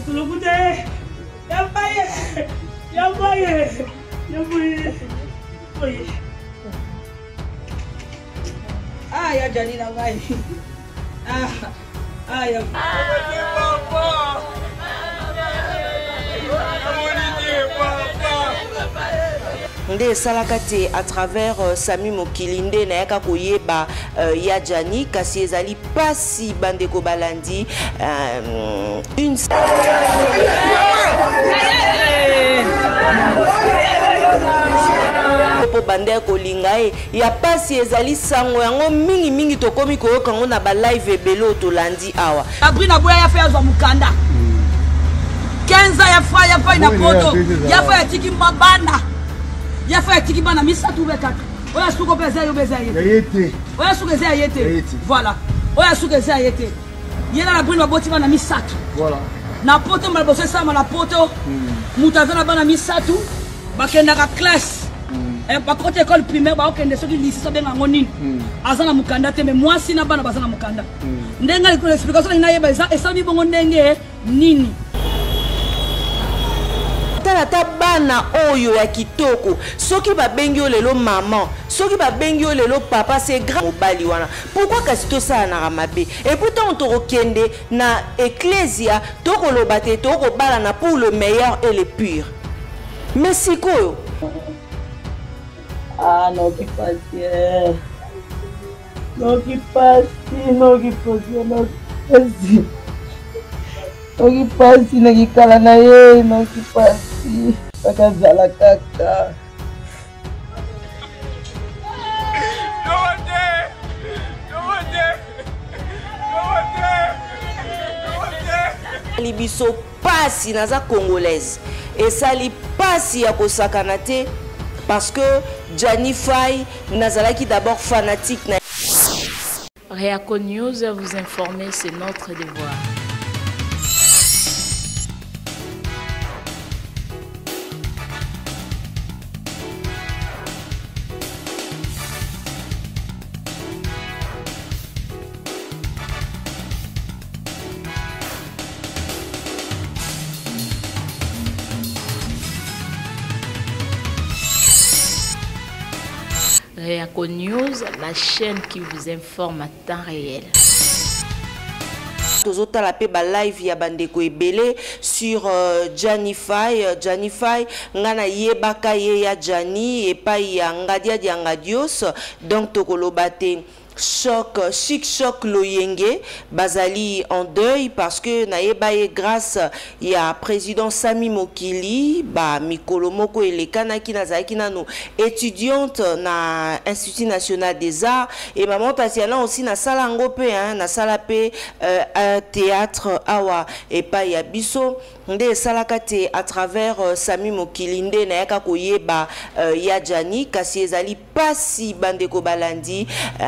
Ah, ya jadi na vai. Ya. Nde salakate à travers Sami Mokili nde na yaka koyeba ya Jani kasi ezali pasi bandeko balandi une po bande kolinga ya pasi ezali sango yango mingi mingi tokomi koyoka ngo na ba live ebelo tolandi awa abri na boya ya fa azwa mukanda 15 ya fa na poto ya fa ya tiki mabana ya fa ya tiki bana misatu bekaka oya suko pesa yo beza yete oya suko pesa yete voilà oya suko pesa yete yena na bwino boti bana misatu voilà na poto mala bosse sama na poto mutazana bana misatu bakenda ka classe par contre école primaire ba okende soki lycée so benga ngoni azana mukanda te mais moi sina bana bazana mukanda ndenga liko explication ina yeba esa bi bongo ndenge nini ta bana oyo ya kitoko soki babengi lelo maman soki babengi lelo papa c'est grand mobali wana pourquoi kasi to ça na ramabe et pourtant to okende na ecclesia to koloba te to ko bala na pour le meilleur et le pur mais sikoyo no que pase no que pase no que pase no que pase na kikala na ye no que pase bakazala kaka libiso pasi naza congolaise et sali pasi ya kosakana te parce que Jani Faye nazalaki d'abord fanatique na Réaco News, vous informer, c'est notre devoir. Réaco News, la chaîne qui vous informe à temps réel. tozotala pe ba live ya bandeko ebele sur Jani Faye ngana yebaka ye ya Jani epai ya ngadia dia ngadios donc tokoloba te chic choc loyenge bazali en deuil parce que naebaye grâce ya président Sami Mokili ba mikolo moko elekanaki nazaki nano étudiante na Institut National des Arts et maman tatiana aussi na sala ngope na sala pe théâtre awa et pa ya biso nde salakate à travers Sami Mokili nde na yaka koyeba ya Jani kasi ezali pasi bandeko balandi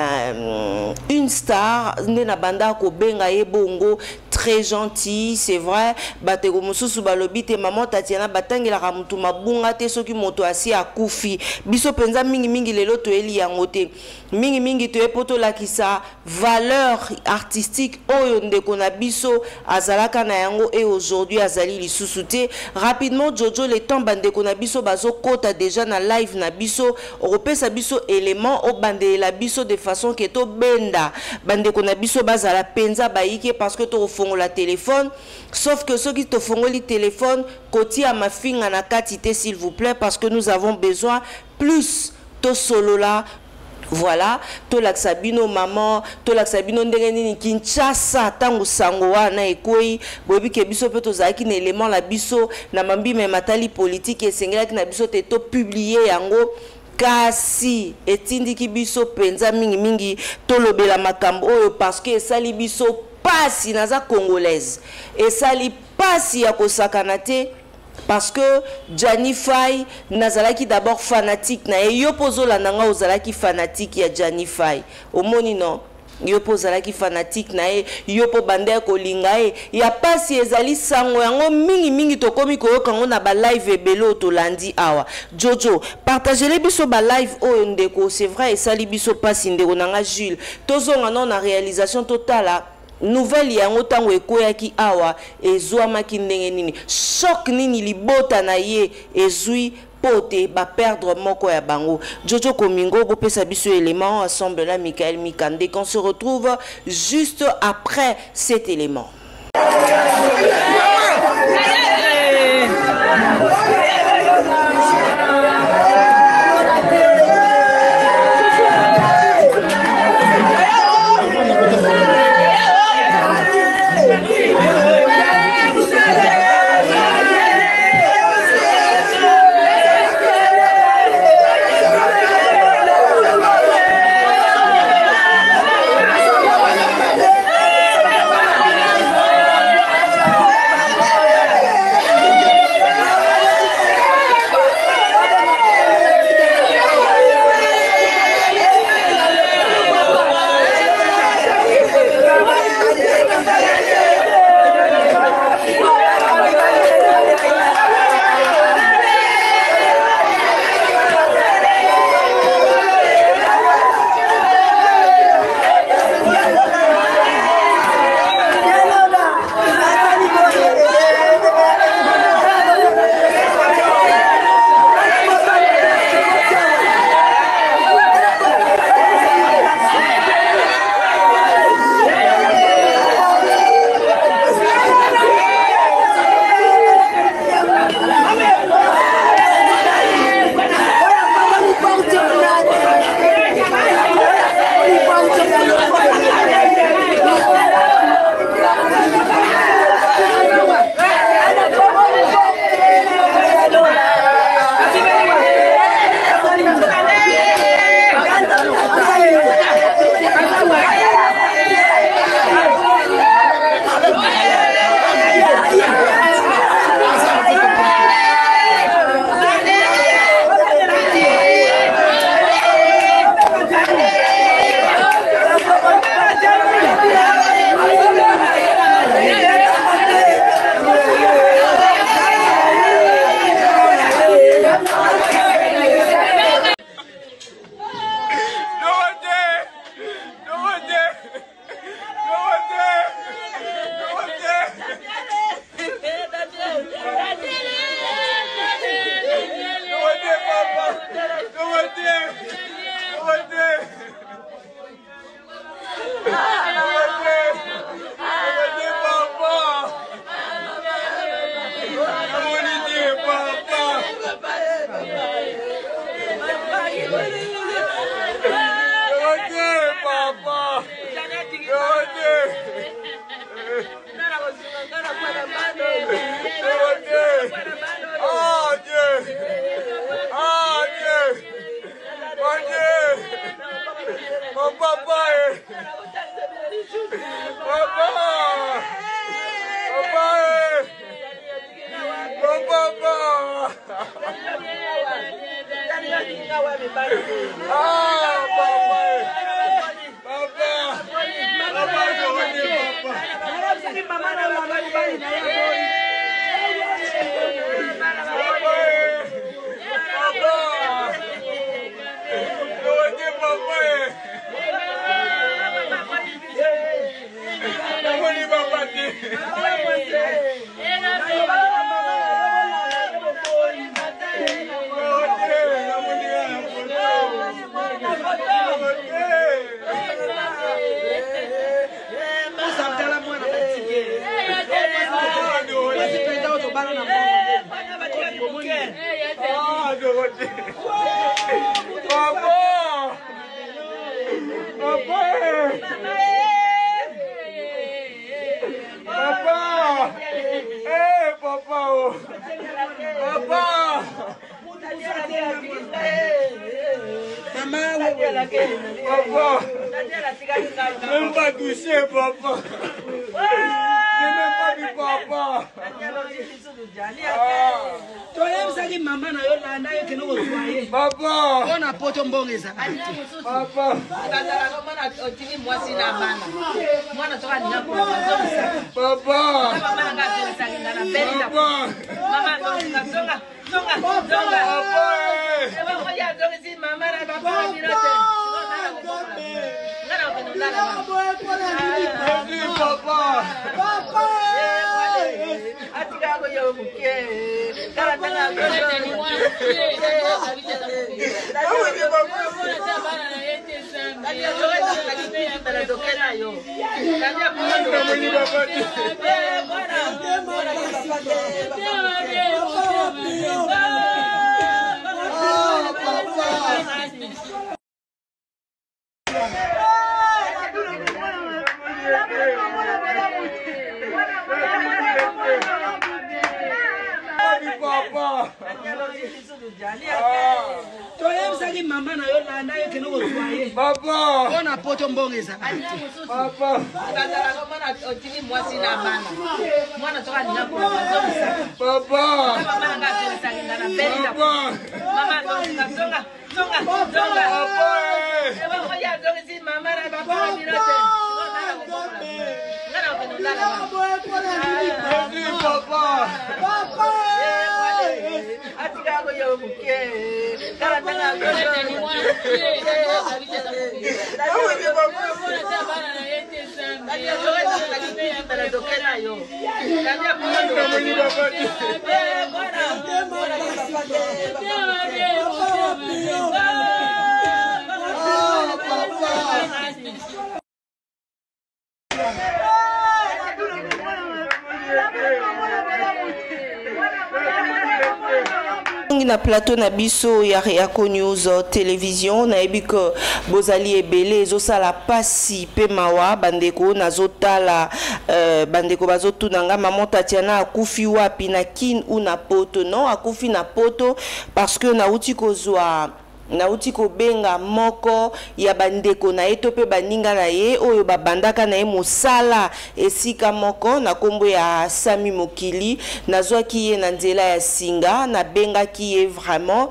une star nena banda ko benga ye bongo très gentil c'est vrai bateko mususu balobi te maman Tatiana batangela ka mutu mabunga te soki moto asi akufi biso penza mingi mingi lelo to eli yango te mingi mingi to epoto lakisa valeur artistique oyo ndeko na biso azalaka na yango et aujourd'hui azali lisusu te rapidement Jojo le temps bandeko na biso bazo kota déjà na live na biso opesa biso élément o bande la biso de façon que to benda bandeko na biso bazala penza baike parce que to fongola téléphone sauf que ceux qui te fongoli téléphone koti à ma finga na katité s'il vous plaît parce que nous avons besoin plus to solo là. Voilà, to laksabino maman, to laksabino ndengeni ni Kinshasa tangu sango wana ekoi bobi ke biso pe to zaki na élément la biso na mambi me matali politique esengela ki na biso te to publier yango kasi etindiki biso penza mingi mingi to lobela makambo oyo parce que esali biso pasi naza congolaise esali pasi ya kosakana te. Parce que Jani Faye nazalaki d'abord fanatique na yo pozola nanga ozalaki fanatique ya Jani Faye omoni non yo pozalaki fanatique na yo po bande ko linga ya pasi ezali sango yango mingi mingi to komi ko kango na ba live ebelo to landi awa Jojo partagez biso ba live o ndeko c'est vrai esali biso pasi ndeko nanga Jules tozonga non na réalisation totale nouvelle yango tango ekoyaki awa ezwamaki ndenge nini choc nini libota na ye ezwi pote ba perdre moko ya bango. Jojo Komingo bopesa biso élément ensemble là Michael Mikande qu'on se retrouve juste après cet élément. Même pas touché, papa. Même pas du papa. Papa. On a poto mbongeza. Papa. Na plateau na biso ya Réaco News télévision na yebi que bozali ebele ezosala pasi pe mawa bandeko nazotala bandeko bazotuna nga maman Tatiana akufi wapi na kin ou na poto non akufi na poto parce que nauti kozwa nauti kobenga moko ya bandeko na ye to pe baninga na ye oyo babandaka na ye mosala esika moko na kombo ya Sami Mokili nazwaki ye na nzela ya singa na benga ki ye vraiment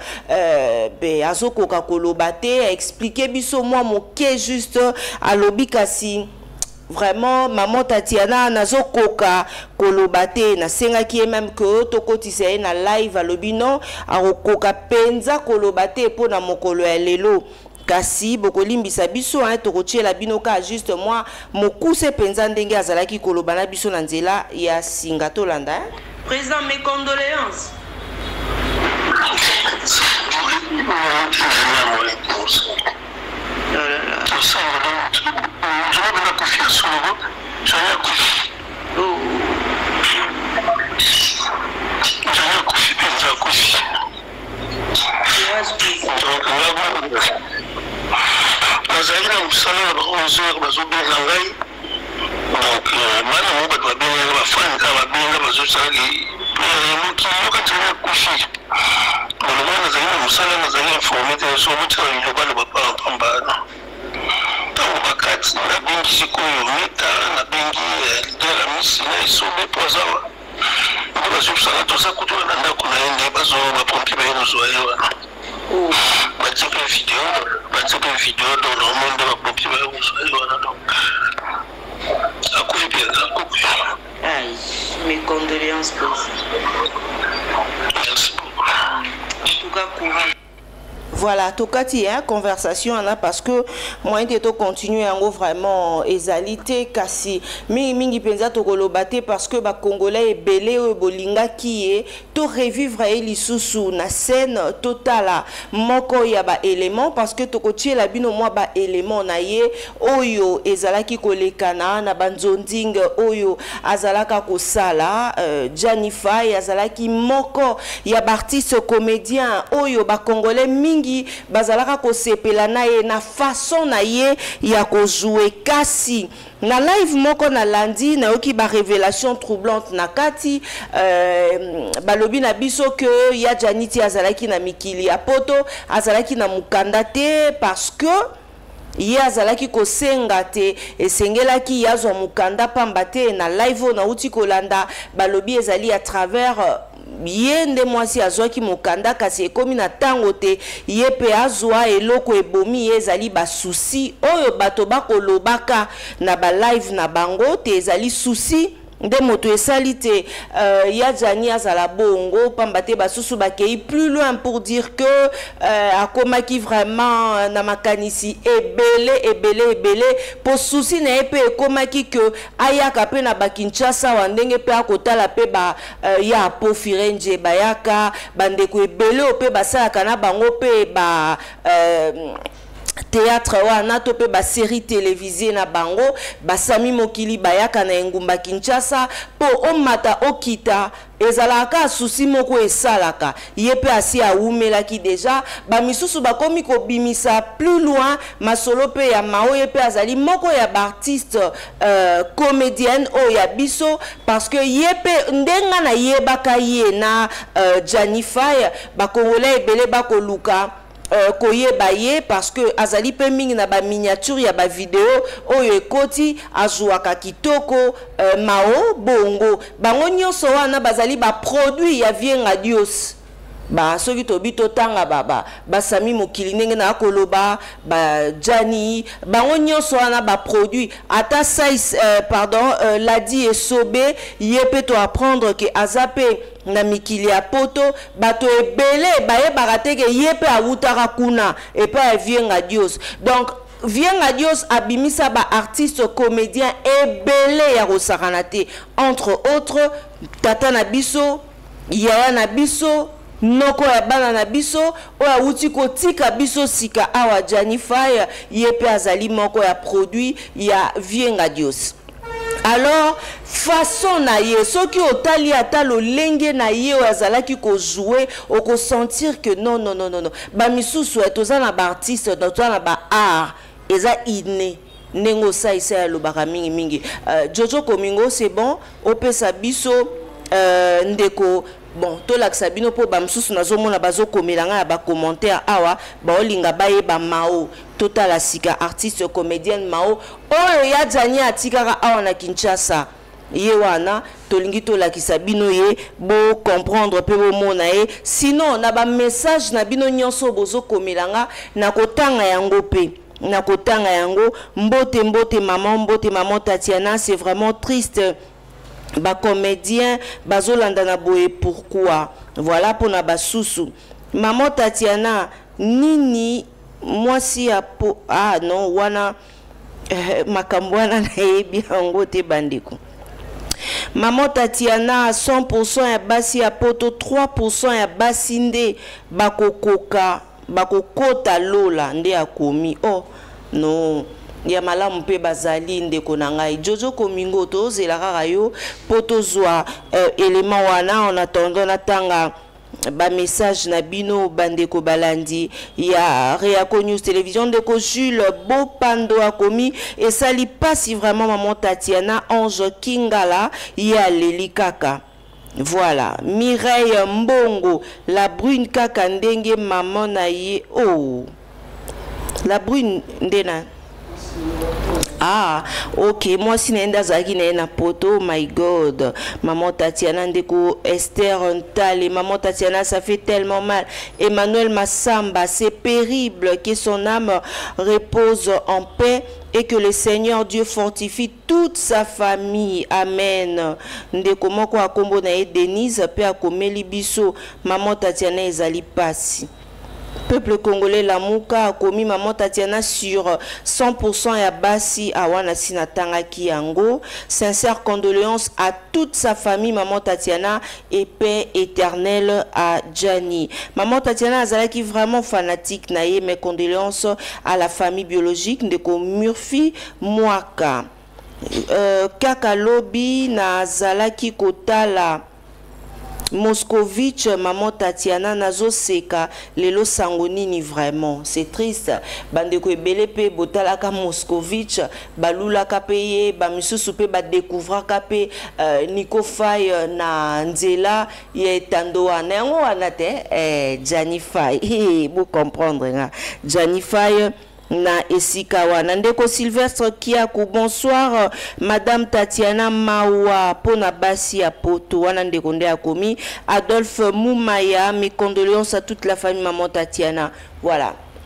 be azokoka koloba te expliquer biso moi moke juste alobi kasi vraiment maman Tatiana nazokoka kolobate na senga ki même que tokotisa ye na live alobi non akokoka penza kolobate po na mokolo ya lelo kasi bokolimbisa biso tokotiela binoka juste moi mokuse penza ndenge azalaki koloba na biso na nzela ya singa tolanda Président, mes condoléances. Mes condoléances pour vous. Merci beaucoup. En tout cas, courage. Voilà, tokati hein, conversation là parce que moi to continuer en vraiment ezalité kasi mingi penza to kolobate parce que ba congolais ebele o bolinga ki e to revivre lisusu na scène totala moko ya ba élément parce que tokotie la bino moi ba élément na ye oyo ezalaki kolekana na banzonding oyo azalaka kosala Janify azalaki moko ya ba artiste comédien oyo ba congolais mingi bazalaka kosepela na ye na façon na ye ya kozouer kasi na live moko na lundi na yoki ba révélation troublante na kati balobi na biso que ya Janiti azalaki na mikili ya poto azalaki na mukanda te parce que ye azalaki kosenga te esengelaki yazwa mukanda pamba te na live na uti kolanda balobi ezali à travers yende mwasi azwaki mokanda kasi ekomi na tango te ye pe azwa eloko ebomi ye ezali ba souci oyo bato bakolobaka na ba live na bango te ezali souci nde moto esali te ya Jani azala bongo pambate basusu bakei plus loin pour dire que akomaki vraiment na makanisi ebele po susi na ye pe ekomaki que ayaka pe na bakinshasa wa ndenge pe akotala pe ba ya apofire nje bayaka bandeko ebele pe basalaka na bango pe ba théâtre wana to pe ba série télévisée na bango basami mokili bayaka na engumba Kinshasa po omata okita ezalaka susi moko esalaka ye pe asi aumelaki déjà ba misusu bakomi ko bimisa plus loin masolo pe ya mao ye pe azali moko ya artiste comédienne o ya biso parce que ye pe ndenga na yebaka ye na Janify bakongolais ebele bakoluka koyeba ye parce que azali pe mingi na ba miniature ya ba video oyo ekoti azuaka kitoko mao bongo bango nyonso wana bazali ba produit ya Vienga Dios ba soki tobi totanga baba basami mokili ndenge na koloba ba Jani bango nyonso wana ba produit ata size pardon Ladi Esobe yepe to apprendre que azape na mikili ya poto bato ebele baye barateke yepe awutaka kuna et pas Vienga Dios donc Vienga Dios abimisa ba artiste comédien ebele ya rosakanate entre autres tata na biso yaya na biso noko ya bana na biso oya uti kotika biso sika awa Janify yepe azali moko ya produit ya Vienga Dios. Alors façon na ye soki otali ata lolenge na ye azalaki ko jouer o ko sentir que non ba misusu etoza na ba artiste toza na ba art eza inné nengo sa isa lo baka mingi Jojo Komingo c'est bon opesa biso ndeko bon to lakisa bino po ba msusu nazomona bazokomelanga ba commentaire awa baolinga baye ba mao totala sika artiste comédienne mao oyo ya Jani atikaka awa na Kinshasa ye wana tolingi to lakisa bino ye bo comprendre pe bo mona ye sinon na ba message na bino nyonso bozokomelanga na kotanga yango pe na kotanga yango mbote maman Tatiana c'est vraiment triste. Ba comédien bazolanda na boye pourquoi voilà pour na basusu maman Tatiana nini mwasi ya po ah non wana makambwana na yebi yango te bandeko maman Tatiana 100% ya basi ya poto 3% ya basi nde bakokota lola nde akomi oh non ya malamu pe bazali ndeko na ngai Jojo Komingo tozelaka kayo poto zwa élément wana en attendant natanga ba message na bino bandeko balandi ya Réaco News Télévision ndeko Jules Bopando akomi et sali pas si vraiment maman Tatiana Ange Kingala ya leli kaka. Voilà, Mireille Mbongo la brune kaka ndenge maman na ye oh la brune ndena. Ah, ok, moi si nenda zaki na poto, oh my god. Maman Tatiana ndeko Esther Ntale, maman Tatiana ça fait tellement mal. Emmanuel Massamba, c'est pénible que son âme repose en paix et que le Seigneur Dieu fortifie toute sa famille. Amen. Ndeko moko akombo na ye Denise pe akomeli biso. Maman Tatiana ezali pasi. Peuple congolais la muka a commis maman Tatiana sur 100% ya basi awana sinatanga kiango. Sincères condoléances à toute sa famille maman Tatiana et paix éternelle à Jani. Maman Tatiana azalaki vraiment fanatique naye, mes condoléances à la famille biologique de Murphy Mwaka. Kaka lobi na zalaki kotala Moscovitch, maman Tatiana nazo seka lelo sangonini vraiment c'est triste bandeko ebele pe botalaka Moscovitch balula kapeye ba misusu pe ba découvrir kapé Nico Faye na nzela ye tandoa na yango wana te Janify vous comprendre nga Janify na esika wana ndeko Sylvestre Kiaku bonsoir madame Tatiana Mawa pona basi ya poto wana ndeko nde akomi Adolphe Moumaya mes condoléances à toute la famille maman Tatiana voilà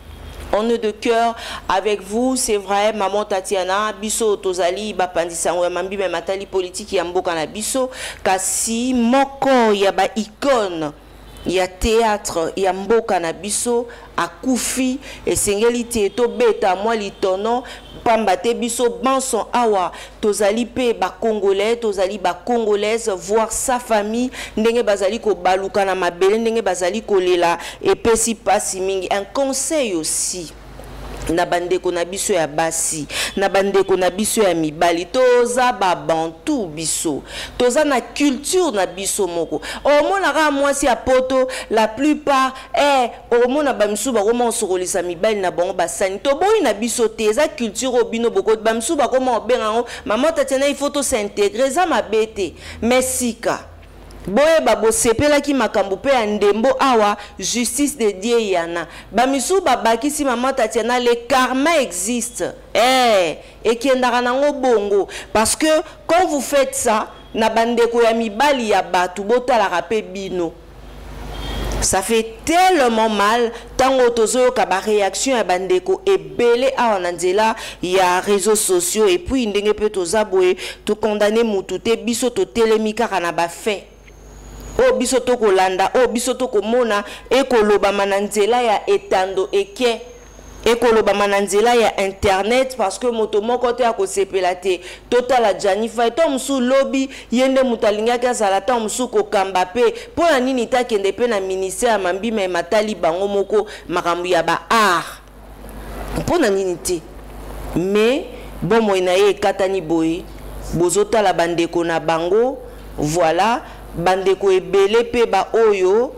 On est de cœur avec vous, c'est vrai, maman Tatiana, biso tozali bapandisango ya mambi me matali politique ya mboka na biso kasi moko ya ba icône ya théâtre ya mboka na biso akufi esengeli te to beta mwa litono pamba te biso banson awa tozali pe ba congolais tozali ba congolaise voir sa famille ndenge bazali ko baluka na mabele ndenge bazali ko lela epesi pasi mingi. Un conseil aussi na bandeko na biso ya basi na bandeko na biso ya mibali toza ba bantu biso toza na culture na biso moko omona ka mwasi ya poto la plupart omona ba misu ba koma osokolisa mibali na bango basani to boyi na biso te eza culture obino boko ba misu ba koma obenga maman Tatiana il faut to s'intégrer za mabete mesika boye babo sepela ki makambo pe ya ndembo awa justice de Dieu yana bamisu babakisi maman Tatiana le karma existe et qui endara nango bongo parce que quand vous faites ça na bandeko ya mibali ya batu botala rape bino ça fait tellement mal tango tozo ka ba réaction ya bandeko ebele awa na nzela ya réseaux sociaux et puis ndenge pe toza boye to condamner mutu te biso to telemika kana ba fait o biso to kolanda o biso to komona ekoloba mananzela ya etando eke ekoloba mananzela ya internet parce que moto moko te akosepela te totala Janify to musu lobby yende mutalinga ka zala ta musu ko kamba pe pona nini ta kende pe na ministère ya mambi me matali bango moko makambu ya ba art pona nini te mais bon mo ina ye katani boy bozotala bandeko na bango voilà bandeko ebele pe ba oyo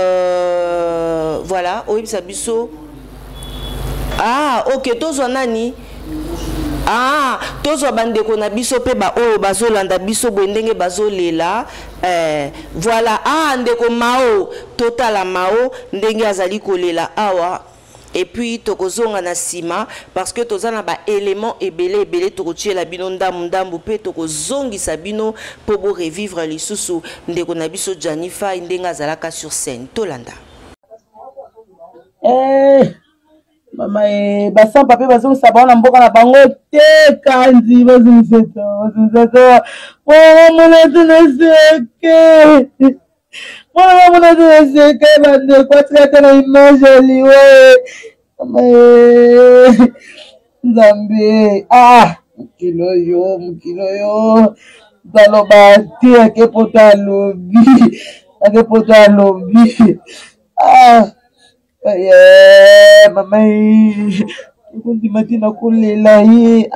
voilà oyo biso ok tozo nani tozo bandeko na biso pe ba oyo bazolanda biso bwendenge bazolela voilà ndeko Mao totala Mao ndenge azali kolela awa. Et puis tokozonga na sima parce que tozana ba élément ebele tokotie la bino ndambu pe tokozongi sabino pour bo revivre lisusu ndeko na biso Janify ndenga zalaka sur scène tolanda. Mama basa pape bazongi sabona mboka na bango te kanzi bazongi seto mona tuneseke mona tuneseke bande kwa trata na image liwe Nzambe mukilo yo zaloba te akepoto alobi mama kundi matina kulela ye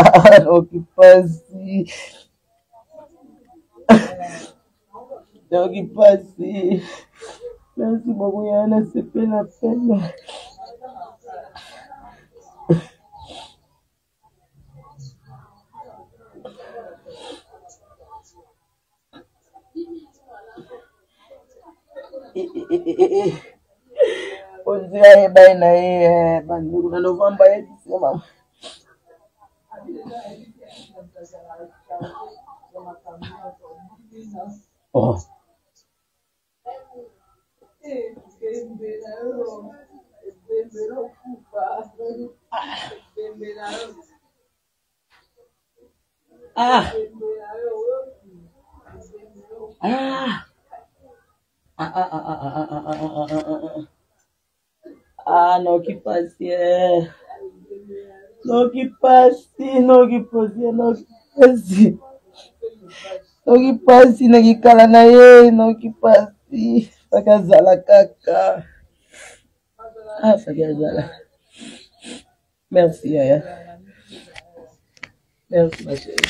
okipasi merci beaucoup yana sepela pena Ozia baina bandu na November ya December. No kipasi na kikala na ye no kipasi sakazala kaka sakazala. Merci Yaya, merci ma chérie.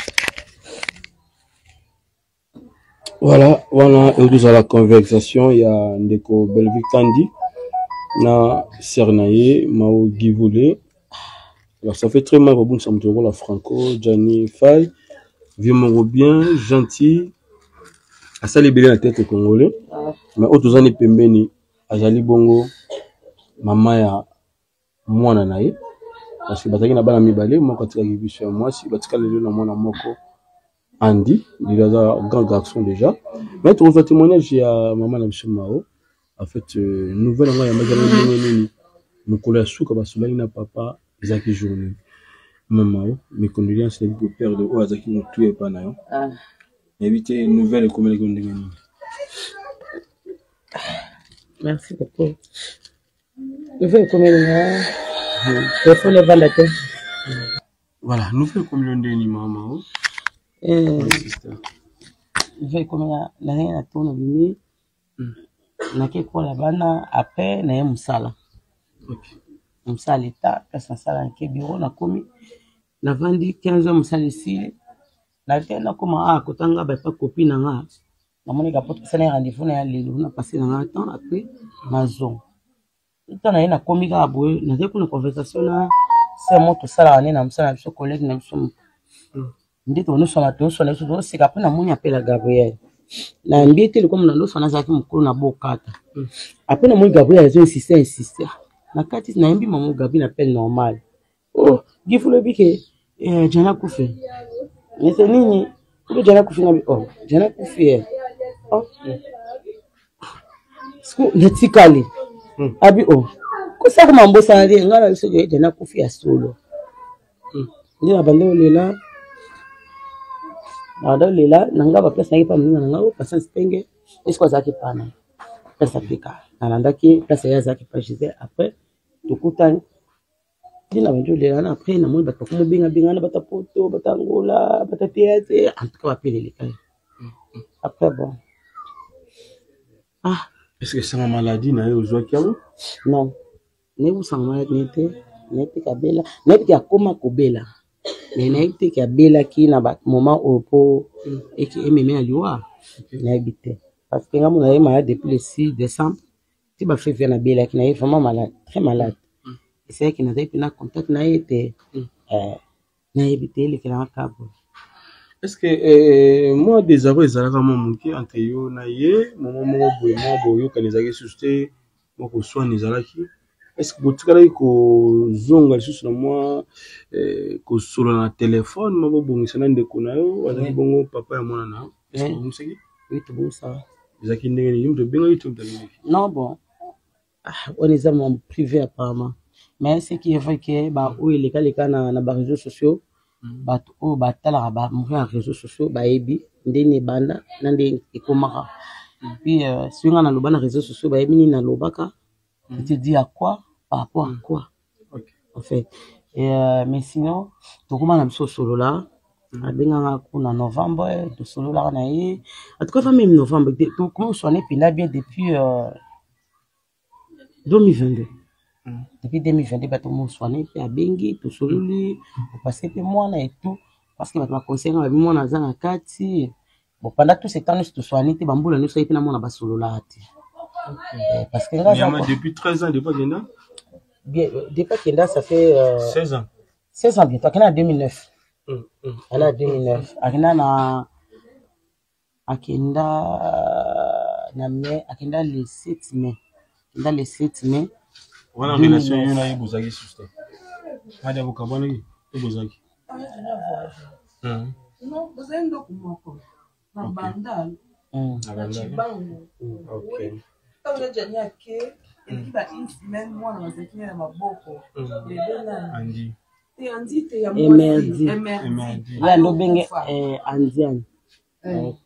Voilà, et nous à la conversation, il y a Ndeko Belvic Kandi, na Sernaye, Mao Givoulé. Alors ça fait très mal au bout de la Franco, Janify, vieux bien, gentil, à ça libérer la tête congolais. Mais autres années pembeni, à Jali Bongo, maman ya mwana nae, parce que bataki na bana mibale, moi quand il a vu moi si batika le na mwana moko. Andy, il est un grand garçon déjà. Mais tu vois témoignage, il y a maman Mao. En fait, nouvelle, il y a mokolo ya suka basolaki na papa ezalaki journée maman mes condoléances na biso père de oyo azalaki motu epa na yo nayebi te nouvelle ekomelaki ndenge nini. Merci beaucoup. Nouvelle ekomelaki telefone evanda te. Voilà, nouvelle ekomelaki ndenge nini mama nouvelle ekomelaki nazali na tourne bimi nake kola bana après na ye mosala mosala leta place nasala nake bureau nakomi navandi 15 ans mosala esili nate nakoma kotanga bapa copine na nga namoni kapo tosala rendez-vous na ya lelo na passé na nga temps après maison ntango na ye nakomi kaka boye nazali kuna conversation na se mo tosalaka nde na mosala na biso collègue na biso nde tonosona biso toseka mpe namoni apela Gabriel na mbi ete lokomo na ndosona azalaki mokolo na bokata apres namoni Gabriel azo insiste na kati nayembi mamo Gabriel appelle normal gifulobi ke jana kufe nese nini kulo jana kufe na jana kufe sku netikali abi kosaka mambosa ali ngala biso jana kufe ya solo ndi na bande olela lela nanga ba place nagi pa mninga nanga pasa spenge esko azaki pana place apika nalandaki place ya zaki pa Gisèle après tukutani dina banjo lela na après na moi bato ko benga na bata poto batangola bata théâtre en tout cas appeler les cas après bon est-ce que c'est ma maladie na yo zwa kiawo non ne vous sans maladie n'était kabela n'était akoma kobela mais naïté qui a bela qui na ba moment au po et qui aimait à liwa naïté parce que on a malade depuis le 6 décembre tu ba fait na bela qui naï vraiment malade très malade et c'est qui n'a pas contact naïté naïté les qui na cabo. Est-ce que moi des aveux ezalaka mon qui entre yo na ye moment boyo kanezaki susté moko soin ezalaki. Est-ce que vous avez zonga lisusu na moi solo na téléphone mabo bongisana ndeko na yo azaki bongo papa ya mwana na est-ce que vous savez oui tout bon ça ezaki ndenge ni mto benga YouTube dalini non bon on est en privé apparemment mais ce qui est vrai que ba o les cas na ba réseaux sociaux ba o ba tala ba mourir réseaux sociaux ba ebi ndene banda na ndenge ekomaka puis swinga na loba na réseaux sociaux ba ebi ni na lobaka. Tu te dis à quoi par rapport à quoi en fait mais sinon tu commences à me solo là à benga en novembre de solo là na en tout cas même novembre tu commences on est bien depuis 2022 depuis 2022 ba tout monde soigné puis à bengi tout solo lui passer pe moi na et tout parce que ba conseiller ba moi na zanga kati bon pendant tout ce temps nous tout soigné te bambula nous soyez na moi na ba solo là parce que depuis 13 ans depuis Kenda depuis Kenda ça fait 16 ans bientôt Kenda en 2009 elle a 2009 Akenda na mai Akenda le 7 mai Kenda le 7 mai voilà relation yo na yebozaki sister hadi bokabona ki yebozaki non bozendo kumoko na bandal OK quand on a déjà niaké et qui va une semaine moi dans cette semaine à ma boko les deux là Andi Andi te ya Emerdi ya ndobenge Andian OK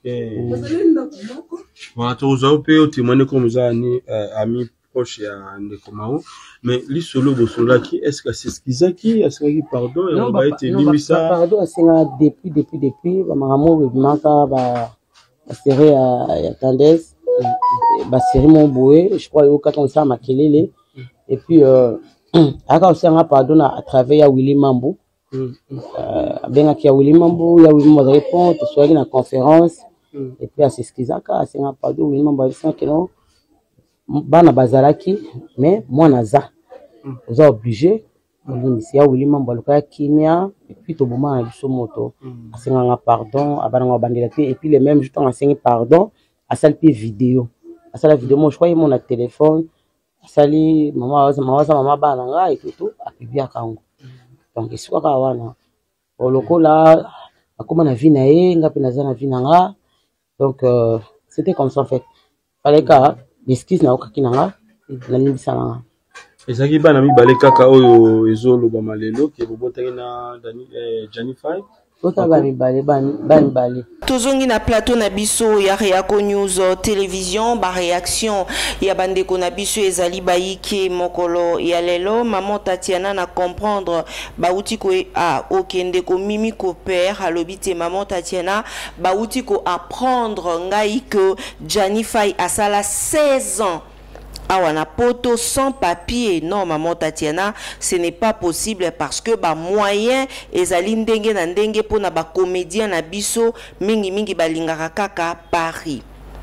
voilà tu as pu témoigner comme ça ni ami proche ya ndeko mao mais li solo bosolaki est-ce que c'est ce qu'ils est-ce qu'il pardon et on va être limisa pardon c'est depuis ba maramo bimaka ba série ya tendance ba série mon boé je crois au quand on ça makelele et puis aka aussi un pardon à travers ya Willy Mambo benga ki ya Willy Mambo répond tu sois na conférence et puis à c'est ce qu'ils aka c'est un pardon Willy Mambo ça que non bana bazalaki mais moi naza vous êtes obligé si ya Willy Mambo loka kimia et puis to boma na biso moto asenga pardon abana bandela et puis les mêmes temps enseigner pardon à salper vidéo à la vidéo moi je crois mon téléphone sali maman bana nga et tout a publié kango donc c'est quoi wana lokola akoma na vie na ye ngapi na zana vie na nga donc c'était comme ça en fait fallait que l'excuse na okaki na nga na limbisa na nga ezaki bana mibale kaka oyo ezoloba malelo ke bobotaki na Janify Kota mibale bani tozongi na plateau na biso ya Réaco News télévision ba réaction ya bandeko na biso ezali bayike mokolo ya lelo maman Tatiana na comprendre bauti ko okende ko mimi ko père alobi te maman Tatiana bauti ko apprendre ngai que Janify asala 16 ans. Awana poto sans papier. Non, maman Tatiana, ce n'est pas possible parce que ba moyen ezali ndenge na ndenge pona ba comédien na biso mingi balingaka kaka Paris.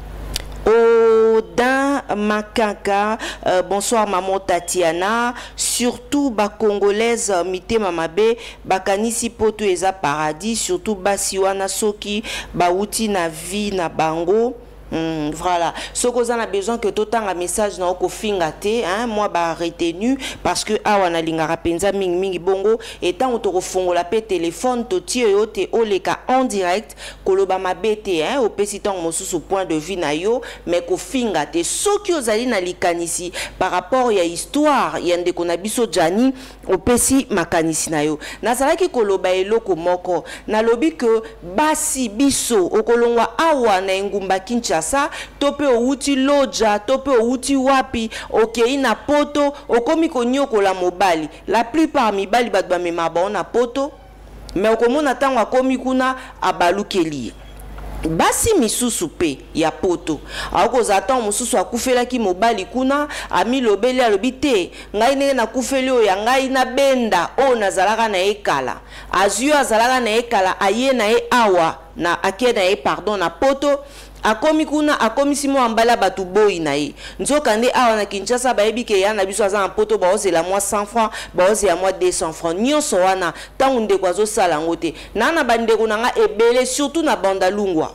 Odin Makaka, bonsoir maman Tatiana, surtout ba congolaise mité mamabe, bakanisi poto eza paradis, surtout basiwana soki ba uti na vie na bango. Voilà, ce qu'on a besoin que tout un message na oko fingate, hein, moi ba retenu parce que awana lingara penza mingi bongo et tant on fongo la pe téléphone to tie yo te oleka en direct koloba mabete hein au pesiton mosusu point de vue na yo mais ko fingate soki ozali na likanisi par rapport ya histoire yande kona biso Jani au pesi makanisi na yo nazalaki koloba eloko moko na lobi que basi biso okolongwa awa na ngumba Kinshasa tope outi loja tope outi wapi okei na poto okomi konyokola mobali la plupart mibali badba mema na poto mais okomona tango akomi kuna abalukeli basi misusu pe ya poto akoza atan mususu akufelaki mobali kuna ami lobeli alobi te ngai ne na kufeli o ya ngai na benda o nazalaka na ekala azio azalaka na ekala aye na e awa na ake na e pardon na poto akomi kuna akomi simo ambala batu boyi na ye nzoka nde awa na Kinshasa bayebi ke ya na biso aza na poto baoze la moi 100 francs baoze ya moi 200 francs nyonso wana tangu ndeko azosala ngo te na bandeko nanga ebele surtout na Bandalungwa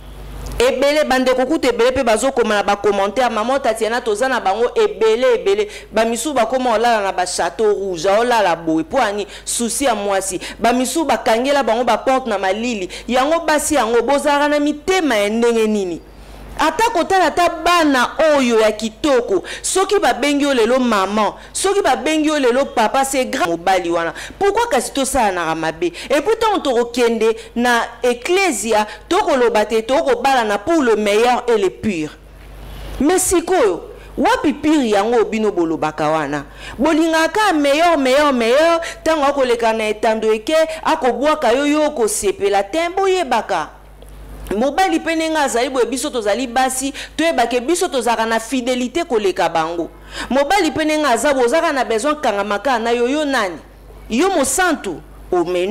ebele bandeko kuta ebele pe bazokoma na ba commentaire maman Tatiana toza na bango ebele bamisu bakoma olala na ba château rouge olala boye po ani souci ya mwasi bamisu bakangela bango ba porte na malili yango basi yango bozara na mitema ya ndenge nini ata kotala ta bana oyo ya kitoko soki babengi yo lelo maman soki babengi yo lelo papa c'est grave mobali wana pourquoi kasi to sala na mabe et pourtant on tokende na ecclesia tokoloba te tokobala na pour le meilleur et le pur mais sikoyo wapi pire yango bino bolobaka wana bolingaka meilleur tango akoleka na etando eke akobwaka yo ko sepela tembo yebaka mobali penenga azali boye biso tozali basi toyebake biso tozaka na fidélité koleka bango mobali penenga azabo ozaka na besoin kangamaka na yo nani yo mosantu o mais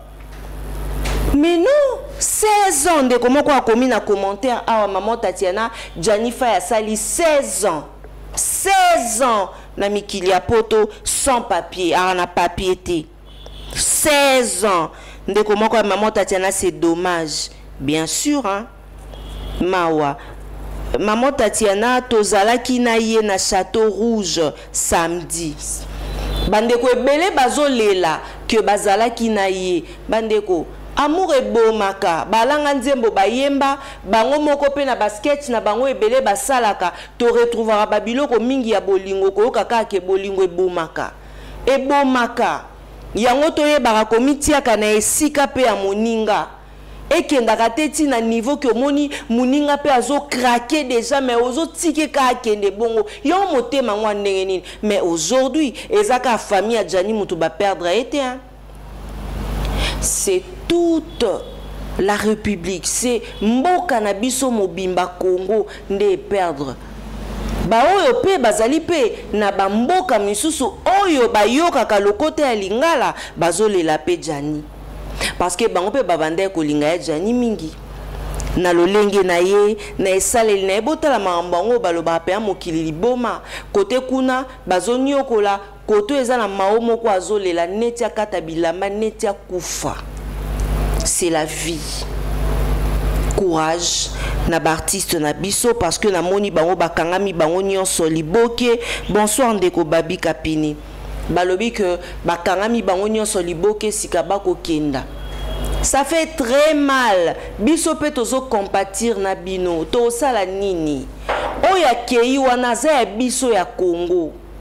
non 16 ans de comment quoi commis na commentaire awa maman Tatiana Janify asali 16 ans na mikili ya poto sans papier na papier te 16 ans de comment quoi maman Tatiana c'est dommage. Bien sûr, hein? Mawa. Maman Tatiana, tozalaki na ye na Château Rouge samedi. Bandeko ebele bazolela que bazalaki na ye. Bandeko, amour ebomaka. Balanga nzembo bayemba, bango moko pe na basket na bango ebele basalaka. To retrouvera babiloko mingi ya bolingo ko kaka ke bolingo ebomaka. Ebomaka. Yango toyebaka komitiaka na esika pe ya moninga. Et qui est na niveau que moni muninga pe azo craquer déjà mais ozo tike ka kende bongo yo motema ngwa ndenge nini mais aujourd'hui ezaka famille a Jani mutu ba perdre été hein. C'est toute la République, c'est mboka na biso mobimba Congo nde perdre ba oyo pe bazali pe na ba mboka misusu oyo bayoka ka lokote ya lingala bazolela pe Jani. Parce que bango pe babande kolinga ya Jani mingi na lolenge na ye na esaleli na ebotala maambango baloba pe mokili liboma kote kuna bazonyokola koto eza na maomo ko azolela neti akata bilamba neti akufa. C'est la vie. Courage na artiste na biso parce que na moni bango bakangami bango nyonso liboke. Bonsoir ndeko Babi Kapini. Balobi que bakangami bango nyonso liboke sikabako kenda. Ça fait très mal. Biso pe tozo compatir na bino. To sala nini. Oya kei wana za ya biso ya Congo.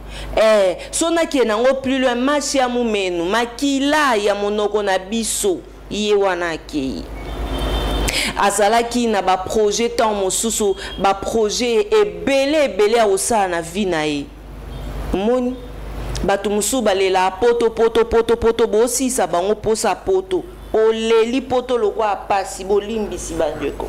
sona ki nango plus loin machi ya mumenu makila ya monoko na biso ye wana akei azalaki na ba projet tant mosusu ba projet ebele a osala na vie na ye moni bato musu balela poto bosisa bango posa poto oleli poto lokwa pasi bolimbisi bandeko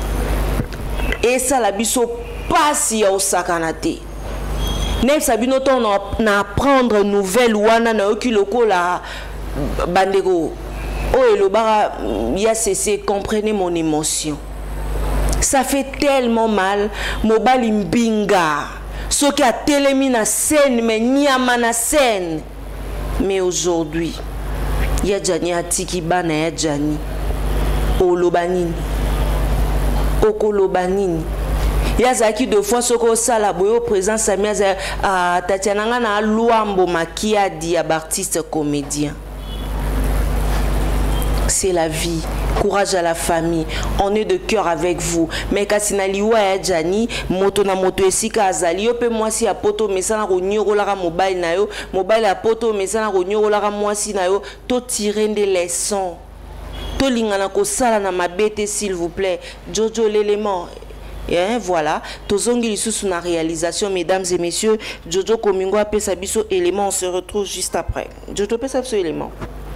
esala biso pasi ya osakana te Nef sabino ton na apprendre nouvelle wana na oki lokola bandeko oh le bara ya cessé comprenez mon émotion ça fait tellement mal mobali mbinga ce qui a télémi na scène mais nyama na scène mais aujourd'hui ya Jani atiki bana ya Jani olobanini okolobanini yazaki deux fois soko sala boyo présent Samia Tatiana ngana luambo makiadi ya artiste comédien. C'est la vie. Courage à la famille. On est de cœur avec vous. Mais kasina liwa ya Jani moto na moto esika azali yo pe mwasi ya poto mesana ko nyorola mobile na yo mobile ya poto mesana ko nyorola mwasi na yo to tirer des leçons. To lingana ko sala na mabete s'il vous plaît. Jojo l'élément. Et voilà, tozongi lisusu na réalisation, mesdames et messieurs. Jojo Komingo a pesa biso élément, on se retrouve juste après. Jojo pesa biso élément.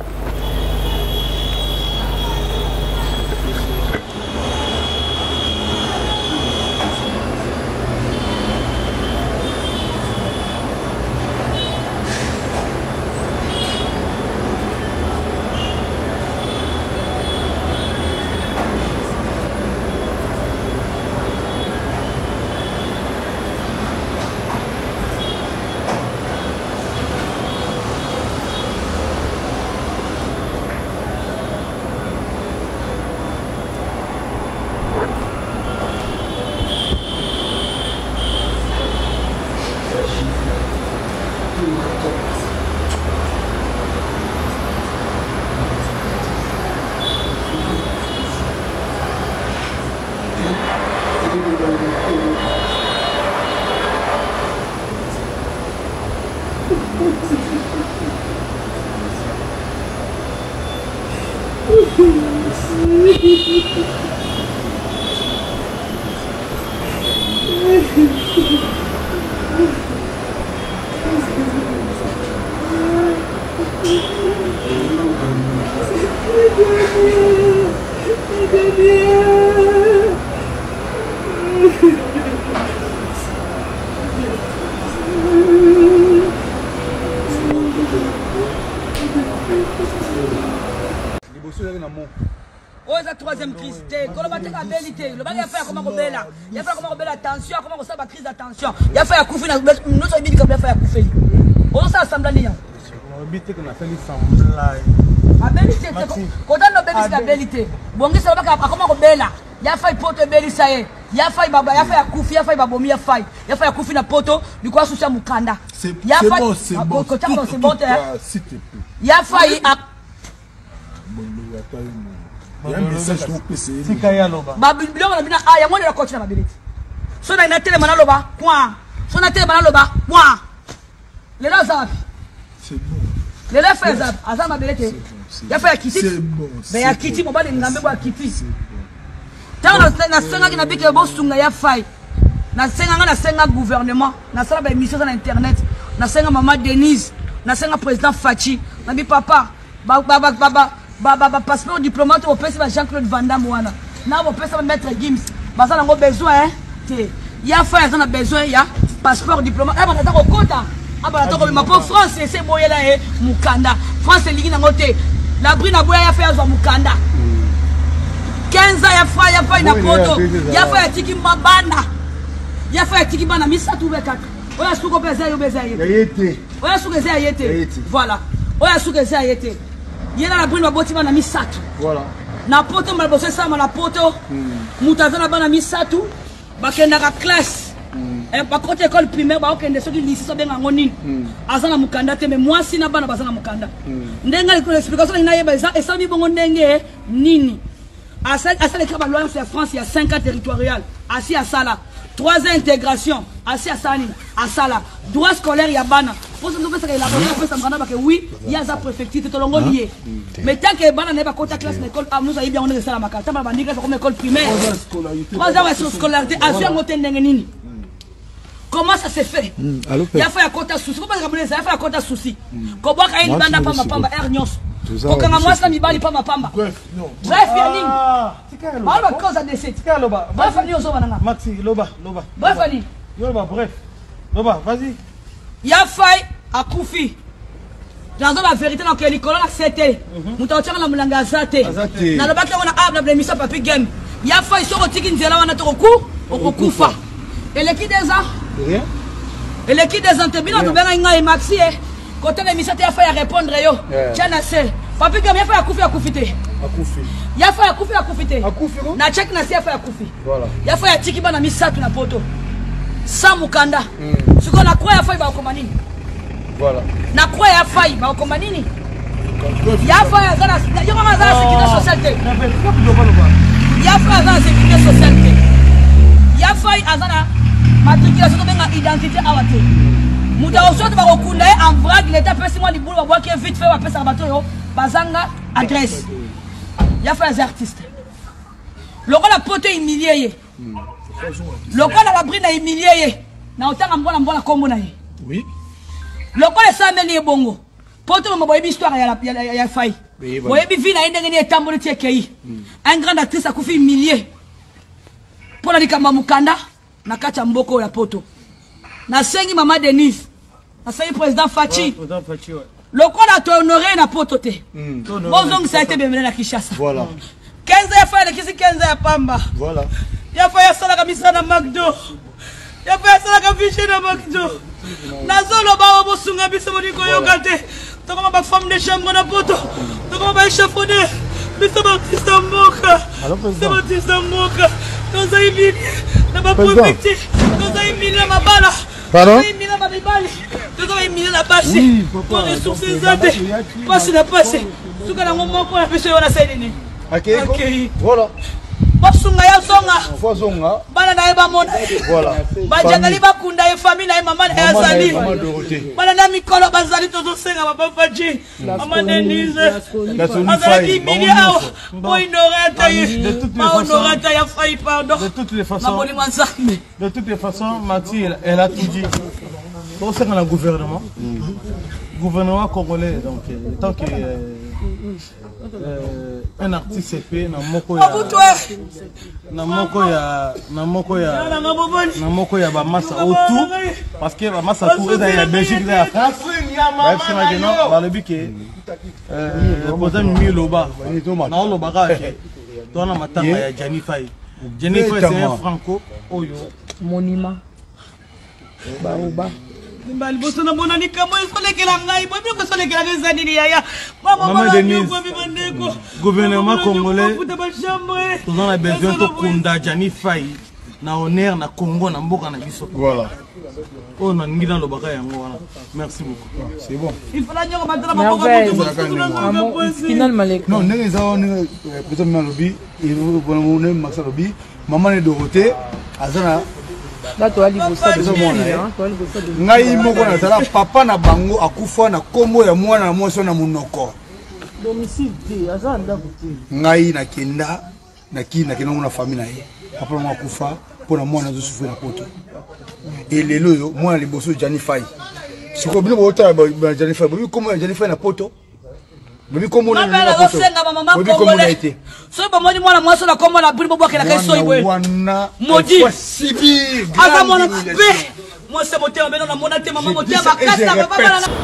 Troisième crise, quand on va la bellité, le bail a fait comment on bella, il a fait comment on bella attention, comment on sait la crise d'attention, il a fait à couper notre habit comme il a fait à couper. On s'est assemblé. On habite qu'on a fait l'assemblage. La bellité, quand on a bellité, la bellité. Bon, on sait pas comment on bella, il a fait pote belli ça y est, il a fait baba, il a fait à couper, il a fait babomi, il a fait à couper na poto, du coup sous sa mukanda. C'est bon, c'est bon. C'est bon, s'il te plaît. Il a fait à il y a un message pour PC. C'est Kaya Loba. Babilon on a bien ah il y a moins de la coach na babilité. So na télé mana loba point. So na télé mana loba point. Les là ça. C'est bon. Les là fait ça. Asa mabilité. Il y a fait Kiti. C'est bon. Mais ya Kiti mo ba le ngambe ba Kiti. Tant na senga ki na bike bo sunga ya fai. Na senga na senga gouvernement, na sala ba émission sur internet, na senga maman Denise, na senga président Fachi, na bi papa baba passeport diplomate au pèse Jean-Claude Van Damme wana na au pèse maître Gims baza nango besoin te ya fa ya na besoin ya passeport diplomate aba na ko kota aba na ko ma po France c'est boyela e mukanda France ligi nango te la brina boya ya fa ya mukanda 15 ans ya fa na poto ya fa ya tiki mabana ya fa ya tiki bana misa tu bekaka oya suko pesa yo beza yete oya suko pesa yete voilà oya suko pesa yete yena la brune baboti bana misatu voilà na poto malboso sama na poto mutazana bana misatu bakenda ka classe ba côté école primaire ba okende soki lycée so benga ngoni azana mukanda te mais moi sina bana bazana mukanda ndenga liko explication ina yeba ça et ça bi bongo ndenge nini asa les ba loi sur France il y a 5 ans territorial assis à Sala 3 ans intégration assis à Sani à Sala droit scolaire ya bana pour ça nous fait la bonne ça me que oui il y a sa préfecture tout longo lié mais tant que bana n'est pas côté classe l'école nous a bien on est ça la makata ba bandika comme école primaire 3 ans sur scolarité avion ngote ndenge nini comment ça se fait il y a fait à côté souci comment ça ça fait à côté souci ko boka une banda pa mapamba air nyos ko kanga mwasa mibali pa mapamba bref ya nini ba cause de cette loba bref ni ozo bananga maxi loba bref ali loba bref loba vas-y ya fai akufi dans la vérité dans que l'école a c'était mutaochanga na mulanga zate na lobaki on a abla blemisa papi game ya fai soko tiki nzela wana to okufa eleki des ans rien eleki des ans tebina to benga ngai maxi côté l'émission ya fai répondre yo tiana sel papi game ya fai akufi te akufi ya fai akufi te na check na si ya fai akufi voilà ya fai tiki bana misatu na poto sans mukanda siko na kwa ya fai ba komanini voilà na kwa ya fai ba komanini ya fai azana yo mama azana sécurité sociale ya fai azana sécurité sociale ya fai azana matriculation to benga identité awate muta osoto ba kokunda en vrac l'état pesi moi libulu ba boke vite fait ba pesa bato yo bazanga adresse ya fai az artiste loko la pote humilié lokola la brina humilié ye na otanga mbona kombo na ye oui lokola sameli ebongo poto mo boyebi histoire ya fai boyebi vie na ndenge ni etamboli tiekei un grand actrice akufi humilié pona likamba mukanda na kacha mboko ya poto na sengi mama Denise na sengi président Fachi lokola to honoré na poto te bozong ça a été bienvenu na Kinshasa voilà 15 ya fai na kisi 15 ya pamba voilà ya faya sala kabisa na McDo ya faya sala kabisa na McDo nazolo ba bosunga biso boniko yokate to kama ba femme de chambre na poto to kama ba échafaudé biso ba artiste mboka biso ba artiste mboka to zaibini na ba préfecture to zaibini na mabala pardon zaibini na babali to zaibini na basi pour ressources zate passe na passe tuka na ngombo ko na biso yona saidini okay voilà basunga ya zonga bana na eba mona voilà bajangali bakunda e famille na mama na zali bana na mikolo bazali to senga baba faji mama Denise azali milliard boy norata ya fai pardon de toutes les façons Mati elle a tout dit pour ça le gouvernement congolais donc tant que un artiste CP na moko ya ba massa autour parce que ba massa tout est dans la Belgique dans la France bref c'est maintenant par le but que reposant Miloba na loba ka ke tona matanga ya Janifai c'est un franco oyo monument baoba Mbali boso na mona ni kamo isolekela ngai bobi ko solekela ngezani ya mama Denise gouvernement congolais dans la besoin to kunda Janifai na honneur na Congo na mboka na biso voilà oh na ngina lobaka yango wana merci beaucoup c'est bon il faut la nyoko matala maboko final malek non ndenge za ni peut-être na lobi il faut na maksa lobi maman de Dorothée azana là to ali bossa de mona ngai moko na tala papa na bango akufa na kombo ya mwana na moso na munoko domicile te azanda kuti ngai na kenda na na famille na ye papa na akufa pona mwana zo souffrir na poto et lelo yo mwana liboso Janifai siko bino bota ba Janifai bobi kombo ya Janifai na poto bobi kombo na poto bobi kombo na été so ba moni mwana mwaso na kombo na buri bobo akela keso ibwe modi sibi aga mwana pe moi c'est moteur mais na mona te mama moteur bakata baba na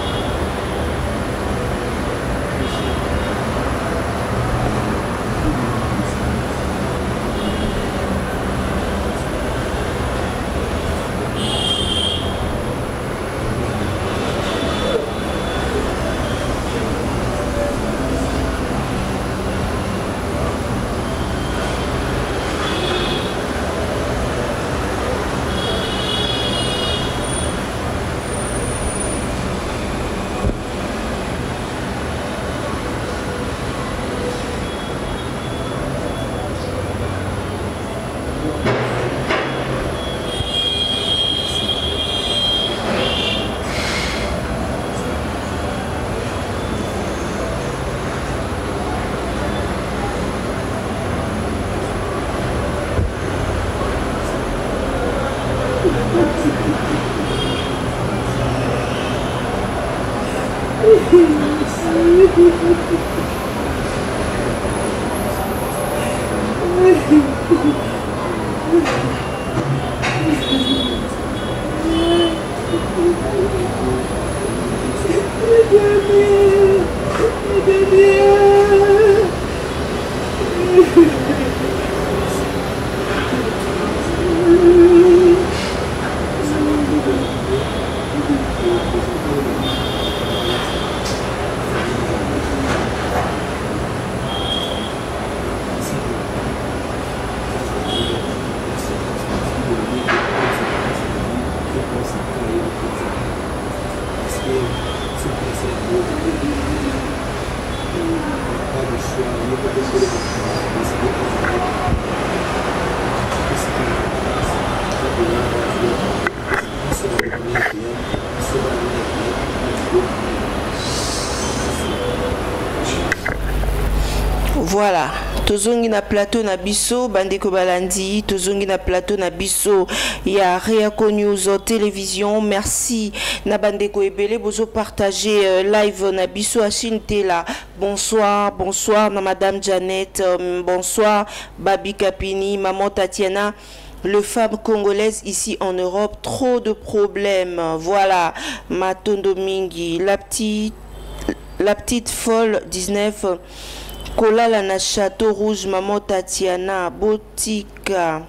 Voilà, tozongi na plateau na biso bandeko balandi, tozongi na plateau na biso ya Réaco News télévision. Merci na bandeko ebele bozo partager live na biso Achille Tela. Bonsoir, bonsoir na madame Janet, bonsoir Babi Kapini, maman Tatiana. Les femmes congolaises ici en Europe, trop de problèmes. Voilà, Matondo Mingi, la petite folle 19. Kolala na Château Rouge, maman Tatiana, Botika.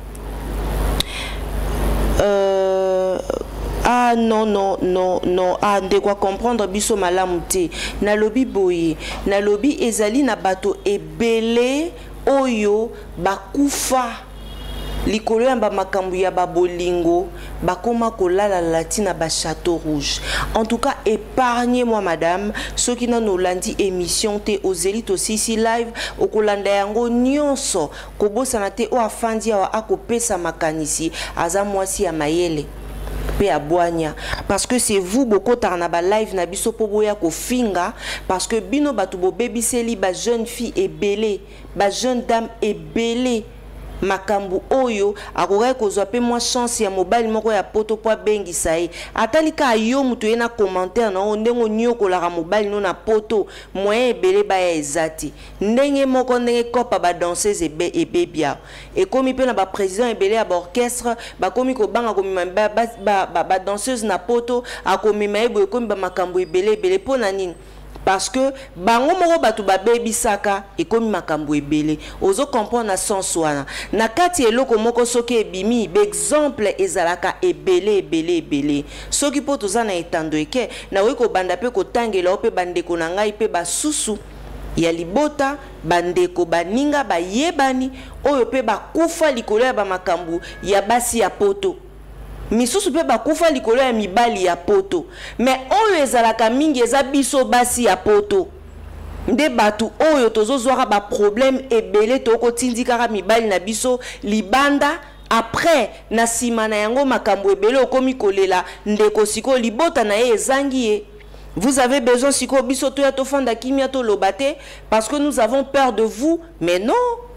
Ah non, non, non, non. Ah, de quoi comprendre biso malamute. Na lobi boye. Na lobi ezali na bato ebele oyo bakufa. Likolo ya makambu ya babolingo bakoma kolala latina ba Château Rouge. En tout cas, épargnez-moi madame, ceux qui n'ont landi émission te ozeli to sisi live okolanda yango nyonso kobosana te o afandi wa akopesa makanisi aza mwasi ya mayele pe abwanya parce que c'est vous boko tarnaba live na biso po boya ko finga parce que bino batu bo bebiseli ba jeune fille ebele ba jeune dame ebele makambu oyo akokai kozwa pe moi chance ya mobile moko ya poto po bengisa ye atalika yo mutu ye na commentaire na ndengo nyokolaka mobile no na poto moyen ebele ba ya ezati ndenge moko ndenge kopa ba danseuse ebebia ekomi pe na ba président ebele ya ba orchestre bakomi ko banga komima ba danseuse na poto akomima ebo ekomi ba makambu ebele po na nini. Parce que bango moko batu ba baby saka ekomi makambo ebele ozo comprendre na sens wana na kati eloko moko soki ebimi exemple ezalaka ebele soki po tozana etando eke na weko banda pe ko tangela pe bandeko na ngai pe basusu ya libota bandeko baninga bayebani oyo pe bakufa likolo ya ba makambu ya basi ya poto misusu pe bakufa likolo ya mibali ya poto mais oyo ezalaka mingi eza biso basi ya poto nde batu oyo tozozwaka ba problème ebele toko tindikaka mibali na biso libanda après na sima na yango makambo ebele okomi kolela ndeko siko libota na ye ezangi ye. Vous avez besoin siko biso to ya to fanda kimia to lobate parce que nous avons peur de vous mais non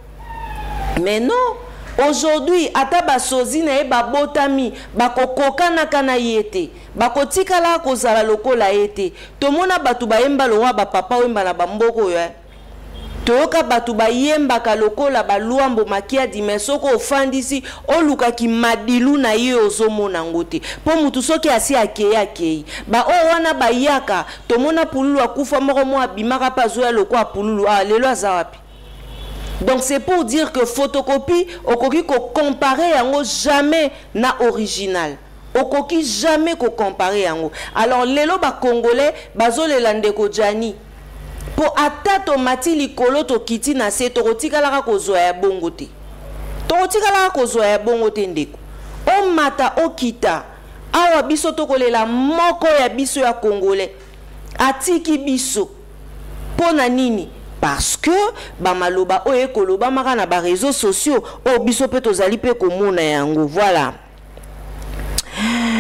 aujourd'hui ata basozi na ye babotami bakokoka na kana yete bakotikala kozala lokola yete tomona batu bayemba lowa bapapa wemba na bamboko yo toyoka batu bayembaka lokola baluambo makia dimesoko ofandisi olukaki madilu na ye ozomona ngote po mutu soki asi akei ba o wana bayaka tomona pululu akufa moko mo abimaka pa zoya lokwa pululu lelo azawapi. Donc c'est pour dire que photocopie okoki ko comparer yango jamais na original. Okoki jamais ko comparer yango. Alors lelo ba congolais bazolela ndeko Jani. Po atato mati likolo to kiti na se to kotikala ko zoya ya bongo te. To kotikala ko zoya ya bongo te ndeko. O mata o kita. Awa biso to kolela moko ya biso ya congolais. Atiki biso. Pona nini? Parce que bamaloba oye koloba maka na ba réseaux sociaux o biso pe tozali pe komona yango voilà.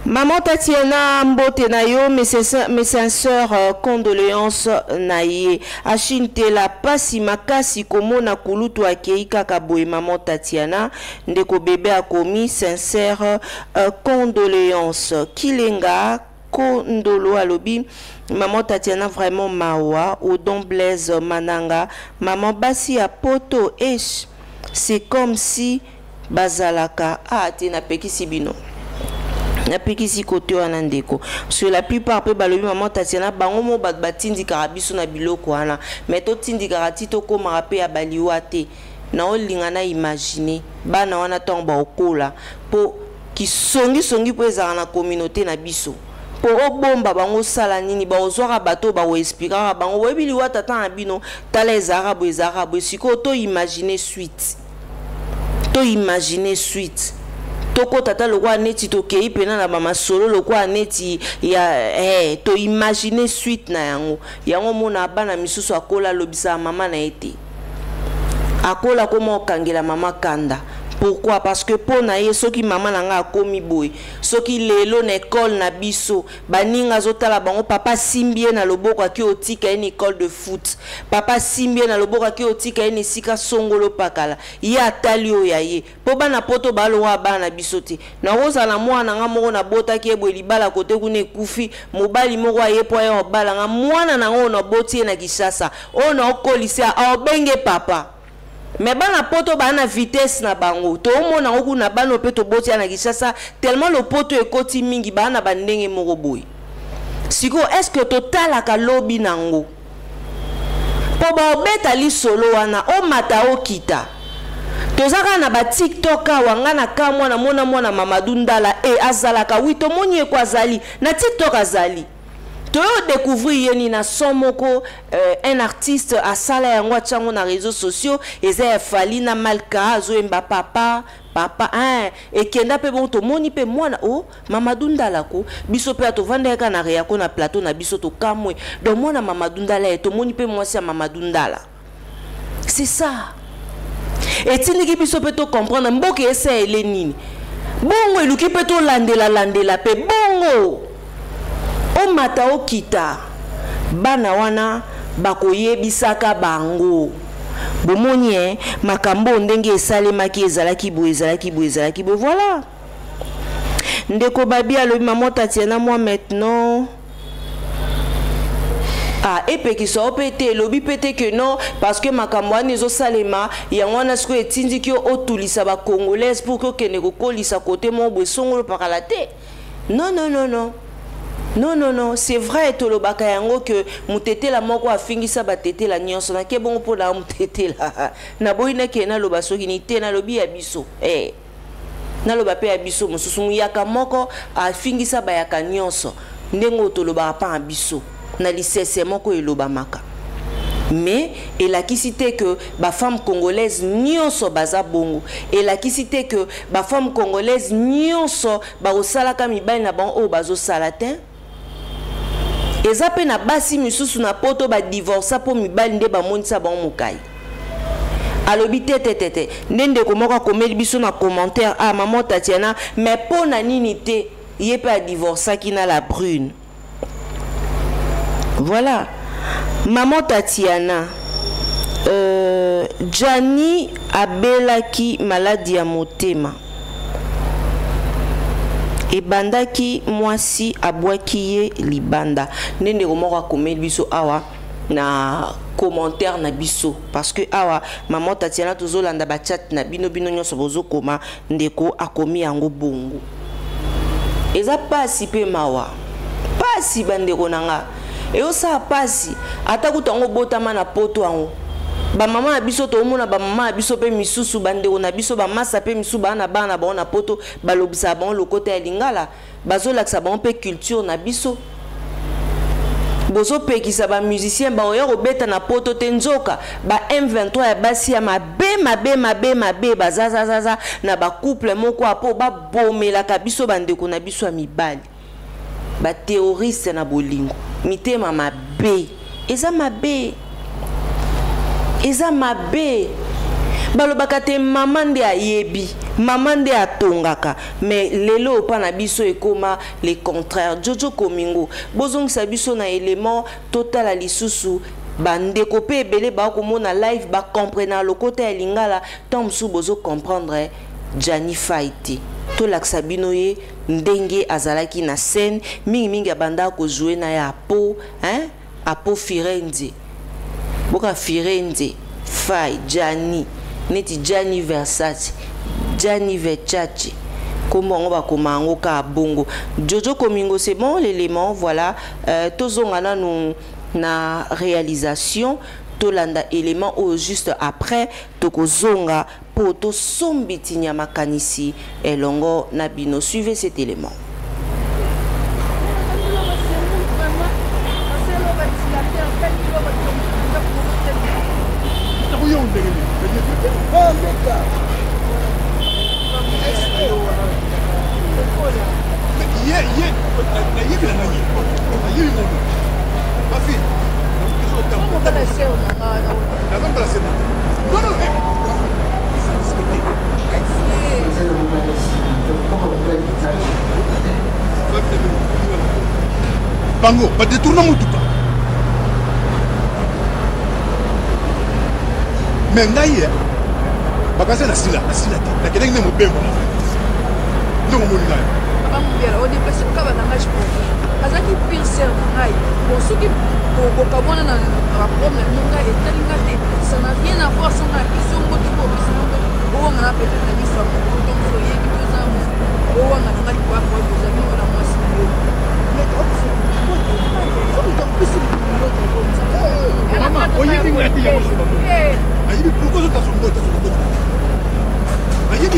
Maman Tatiana mbote na yo, mes sincères condoléances na ye. Achinte la pasi makasi komona kulutu akei kaka boye maman Tatiana. Ndeko bébé a commis sincères condoléances. Kilenga Kondolo alobi. Maman Tatiana vraiment mawa. Odon Blaise Mananga. Maman Basi a poto. C'est comme si bazalaka. Ah, tina peki sibino. Na pekisi kote wana ndeko parce que la plupart pe balobi maman Tatiana bango mo batindi karabiso na biloko wana mais to tindi karati to ko marape ya baliwa te na olinga na imaginer bana wana tomba okola po ki songi po ezala na communauté na biso po obomba bango sala nini ba ozwaka bato ba expliquera bango webili wa tata na bino tala ezarabo siko to imaginer suite toko tata lokwa neti to kei pena na mama solo lokwa neti ya to imaginer suite na yango mona bana misusu akola lobisa mama na ete akola komo kangela mama kanda. Pourquoi? Parce que pour na ye soki mama nanga akomi boy soki lelo na école na biso baninga zotala bango papa simbie na loboko aki otika une école de foot papa simbie na loboko aki otika une sika songolo pakala ye atali o ya ye po bana poto balowa bana biso te na roza na mwana nga moko na bota ki ebo libala kote kuna ekufi mobali moko aye po ya obala nga mwana nango na boti na Kishasa ona okolisa obenge papa. Mais bana poto bana vitesse na bango to mona oku na bano peto boti na Kishasa tellement le poto ekoti mingi bana bandenge moko boy siko est-ce que total aka lobi nango po ba obeta li solo wana o mata o kita tozaka na ba TikTok wanga na kamwa na mona Mamadou Ndala azalaka wito moni e kwa zali na TikTok azali to découvrir yeni na somoko un artiste à sala yango tsango na réseaux sociaux eza fali na malka zo emba papa et kenda pe bon to moni pe mwana o Mamadou Ndala ko biso pe to vanda ka na reako na plateau na biso to kamwe donc mwana Mamadou Ndala to moni pe mwasi ya Mamadou Ndala. C'est ça. Et tindiki biso pe to comprendre mboke esa elenini bongo eluki pe to landela pe bongo o mata o kita bana wana bakoyebisaka bango bomoni makambo ndenge esalemaki ezalaki boye voilà ndeko babi alobi maman Tatiana moi maintenant et puis qui sont pété lobby pété que non parce que makambo nezo salema yango na sko etindi ki o tulisa ba congolaise pour que keneko kolisa côté mon bosongolo pakalate non, c'est vrai to lo baka yango que mutete la moko afingisa batete la nyonso na ke bon pour la mutete la na boyina ke na lo basoki ni te na lobi ya biso na lo bape ya biso mususu yaka moko afingisa ba yaka nyonso ndengo to lo ba pa biso na lisese moko eloba maka mais et la qui cité que ba femme congolaise nyonso baza bongo et la qui cité que ba femme congolaise nyonso ba osalaka mibali na bon o bazo salatin eza pe na basi misusu na poto ba divorce po mibali nde ba monisa ba mokai alobi tete ndende komoko komeli biso na commentaire maman Tatiana mais po na nini te ye pe a divorce ki na la brune. Voilà maman Tatiana Jani abelaki maladie ya motema ebandaki mwasi abwaki ye libanda ndende komoko komeli biso awa na commentaire na biso parce que awa maman Tatiana tozolanda ba chat na bino nyonso bozokoma ndeko akomi yango bongo eza pasi pe mawa pasi bandeko nanga eo sa pasi atakutango botama na poto yango ba mama na biso to mona ba mama na biso pe misusu bandeko na biso ba masa pe misusu bana na poto balobisa bon lokota ya lingala bazolakisa bon pe culture na biso bozo pekisa ba musicien ba oyo robeta na poto tenzoka ba M23 ya basi ya mabe bazazazaza na ba couple moko apo ba bomela ka biso bandeko na biso ya mibali ba terroriste na bolingo mitema mabe eza mabe balobaka te mama nde ayebi maman nde atongaka mais lelo pa na biso ekoma le contraire. Jojo Komingo bozongisa biso na élément total à lisusu bandeko pe ebele ba komona live ba comprendre le côté ya lingala tant msu bozo comprendre Janify te to laksa bino ye ndenge azalaki na scène mingi abanda ko jouer na ya po hein apo Firenze boka Firenze Fay Jani neti Jani Versace Jani Versace comment on va comment ka bongo. Jojo Komingo c'est bon l'élément voilà tozongana nous na réalisation tolanda élément au juste après tokozonga poto sombiti nyama kanisi elongo na bino. Suivez cet élément. Bango, pas détourner mon tout pas. Mais ngaïe, parce que la sila, la quelqu'un ne me paie pas. Non, mon gars. On est passé comme un match pour Azaki pire servai. Bon, ce qui pour Kabwana na rapport na nunga et talingate, ça n'a rien à voir sans la question de on a peut-être la mission donc soyez qui deux ans. On a pas quoi pour vous avez on a moins mais maman, on y est bien là. Aïe, pourquoi tu as son mot? Aïe,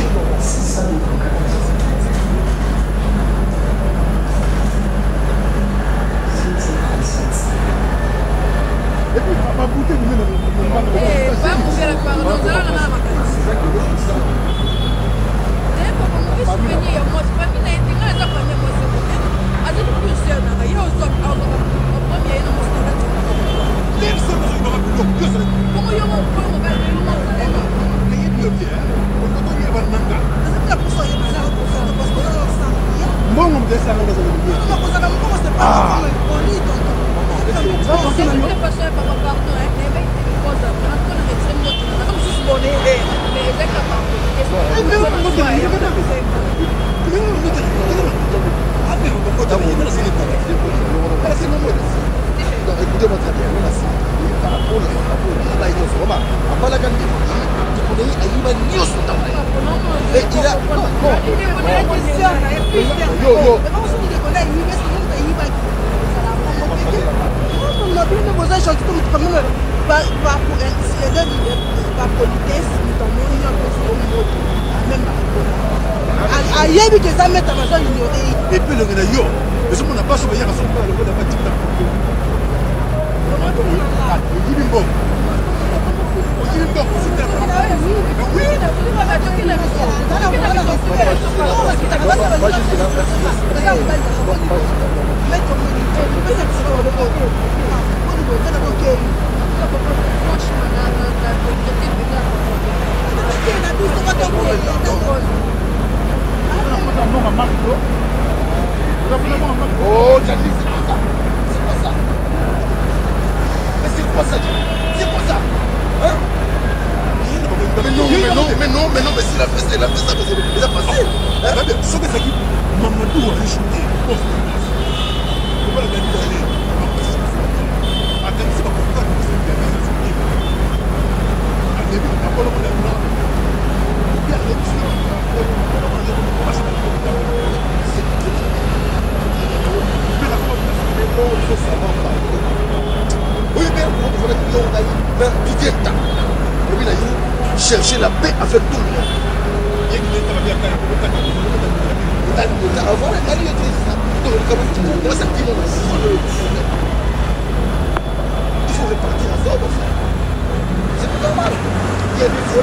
et puis, ma bouteille, pas vous faire la parole, nous allons la vacances. C'est pas pour nous souvenir, moi, c'est pas bien, il y a des gens qui ont fait moi, c'est bien. À ce que tu sais, il y a aussi un premier, il y a un et puis le Renayo, mais on n'a pas sauvé à son père, le n'a pas dit oh, Jani, c'est pas ça. Mais c'est quoi ça? C'est quoi ça? Hein? Mais non, mais s'il a fait ça, il a passé. Hein? Mais ce que ça dit, Mamadou a réchauffé. Pourquoi la gagner d'aller? Attends, c'est pas pourquoi tu sais bien. À début, après le problème, il y a l'émission. Oui, mais tu viens de chercher la paix avec tout le monde. Il faut repartir à ça. C'est pas normal. Il y a des fois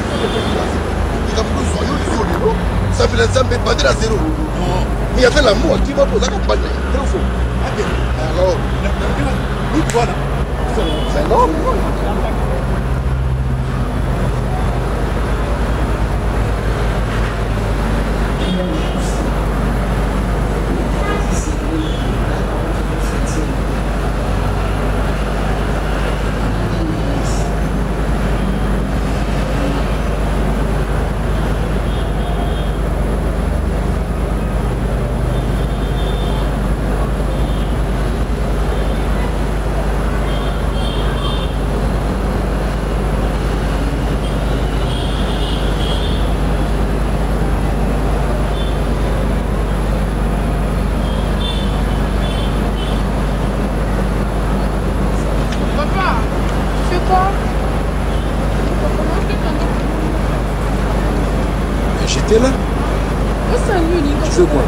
ça fait l'ensemble pas de la zéro. Mais il y avait l'amour qui va poser la campagne. Très faux. Alors, voilà. C'est non. J'étais là. Tu veux quoi?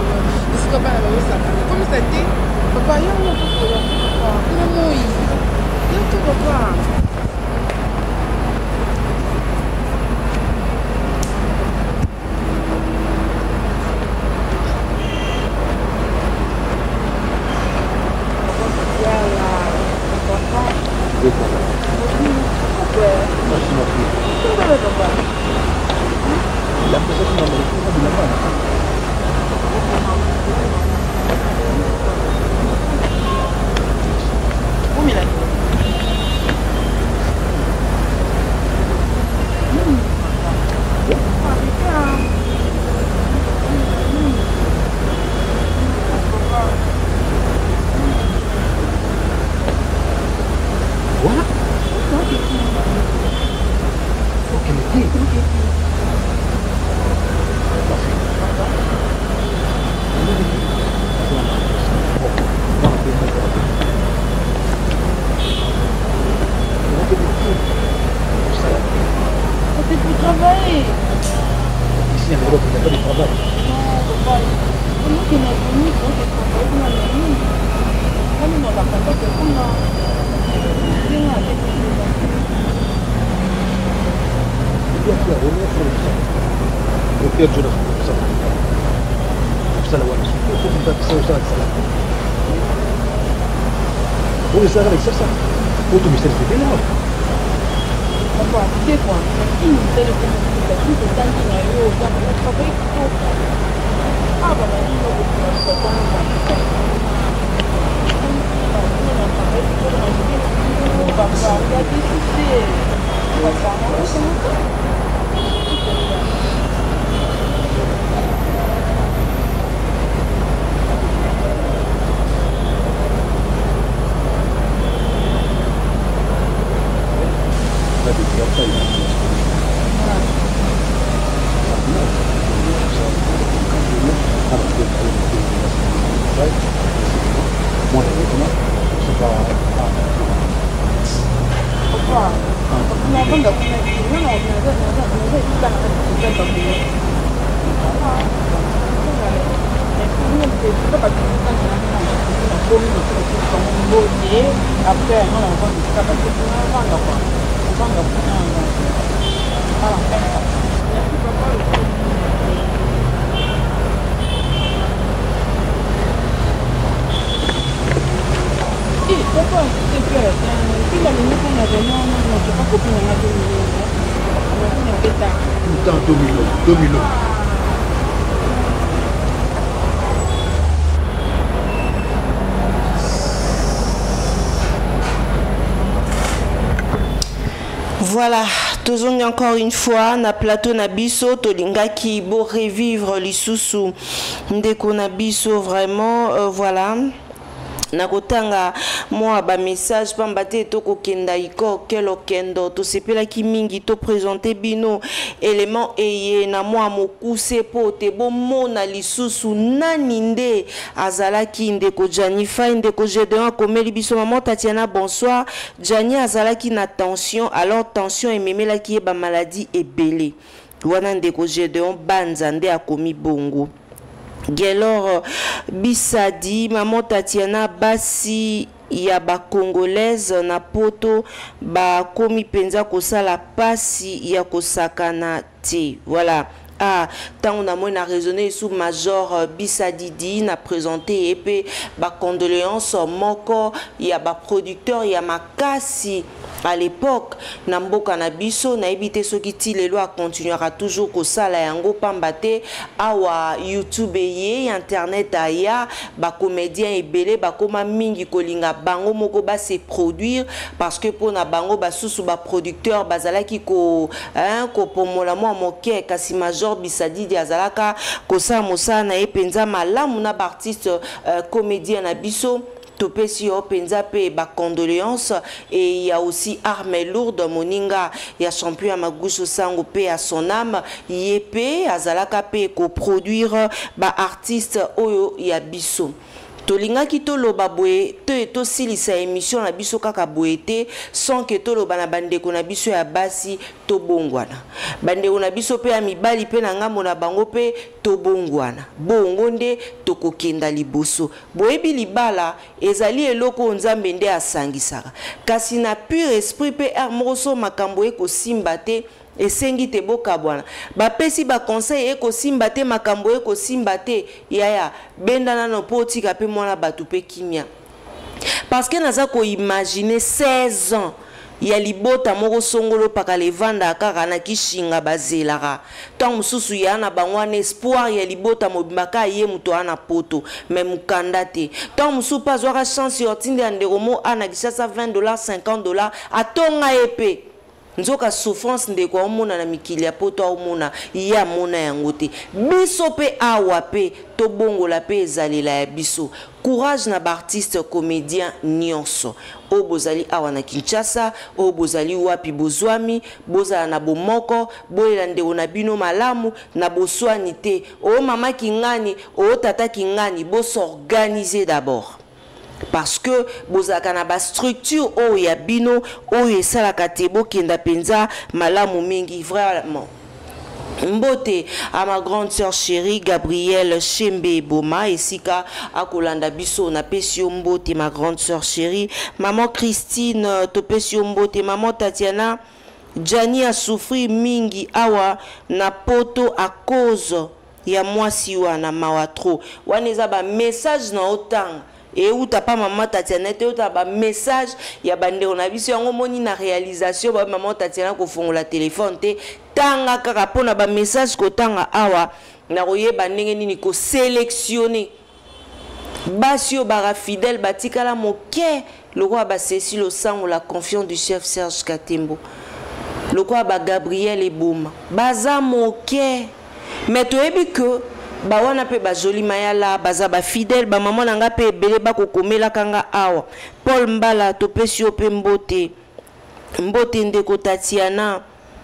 Voilà, toujours encore une fois, na plateau na biso, tolinga ki bo revivre lisusu, ndeko na biso vraiment, voilà. Nakotanga moi ba message pambate toko kenda iko kelo kendo to sepela ki mingi to présenter bino élément eye na moi mokuse po te bo mona lisusu naninde azalaki ndeko Janify ndeko Gédéon komeli biso maman Tatiana bonsoir Jani azalaki na tension alors tension ememela ki ba maladie ebele wana ndeko Gédéon banzande akomi bongo Gelor Bisadi, maman Tatiana Basi ya ba congolaise na poto ba komi penza kosala pasi ya kosakana te. Voilà. Ah, tant on a moins raisonné sous Major Bisadidi n'a présenté et puis ba condoléances moko ya ba producteur ya makasi à l'époque na mboka na biso na ebité soki ti lelo a continuera toujours ko sala yango pambate awa YouTube ye internet aya ba comédien ebele ba koma mingi kolinga bango moko ba se produire parce que pour na bango ba susu ba producteur bazalaki ko ko pomola mo moke kasi Major Bisadidi azalaka ko sa mosa na epenza malamu na ba artiste comédien na biso topesi yo penza pe ba condoléances et il y a aussi Armée Lourde Moninga ya champion Magusho Sango pe à son âme yepé azalaka pe ko produire ba artiste oyo ya biso tolinga ki toloba boye to silisa émission na biso kaka boete sans que toloba na bandeko na biso ya basi to bongwana bandeko na biso pe ya mibali pe na ngambo na bango pe to bongwana bongo nde tokokenda liboso boyebi libala ezali eloko nzambe nde asangisaka kasi na pur esprit pe moso makambo ekosimba te esengi te boka bwana bapesi ba conseil ekosimba te makambo ekosimba te yaya bendana no potika pe mwana batu pe kimia parce que naza ko imaginer 16 ans ya libota moko songolo paka levanda kaka na kishinga bazelaka tant mususu ya na bangwana espoir ya libota mobimaka ye muto ana poto mais mukanda te tant musu pas zwaka chance yotinde andeko mo ana kisasa $20 $50 atonga epe nzoka souffrance ndeko omona na mikili ya poto omona ya mona yango te biso pe awa pe to bongola pe ezalela ya biso courage na ba artiste comédien nyonso o bozali awa na Kinshasa o bozali wapi bozwami bozala na bomoko boyela ndeko na bino malamu na boswani te o mama kingani o tata kingani bo s'organiser d'abord parce que bozaka na ba structure o ya bino o esala katebo kenda penza malamu mingi vraiment. Mbote à ma grande sœur chérie Gabrielle Chembe Boma esika akolanda biso na pesio mbote ma grande sœur chérie maman Christine to pesio mbote maman Tatiana Jani a souffri mingi awa na poto à cause ya mwasi wana mawatro waneza ba message na otanga et où t'as pas maman Tatiana te t'as ba message ya bande on a biso yango moni na réalisation ba maman Tatiana ko fongola téléphone te tanga kaka pona ba message ko tanga awa na koyeba ndenge nini ko sélectionner basio bara fidèle batikala moke le roi ba Cécile au sang la confiance du chef Serge Katembo le roi ba Gabriel Ebouma baza moke mais to ebi que ba wana pe ba joli mayala baza ba fidèle ba maman nanga pe ebele ba kokomela kanga awa Paul Mbala to pesio pe mbote ndeko Tatiana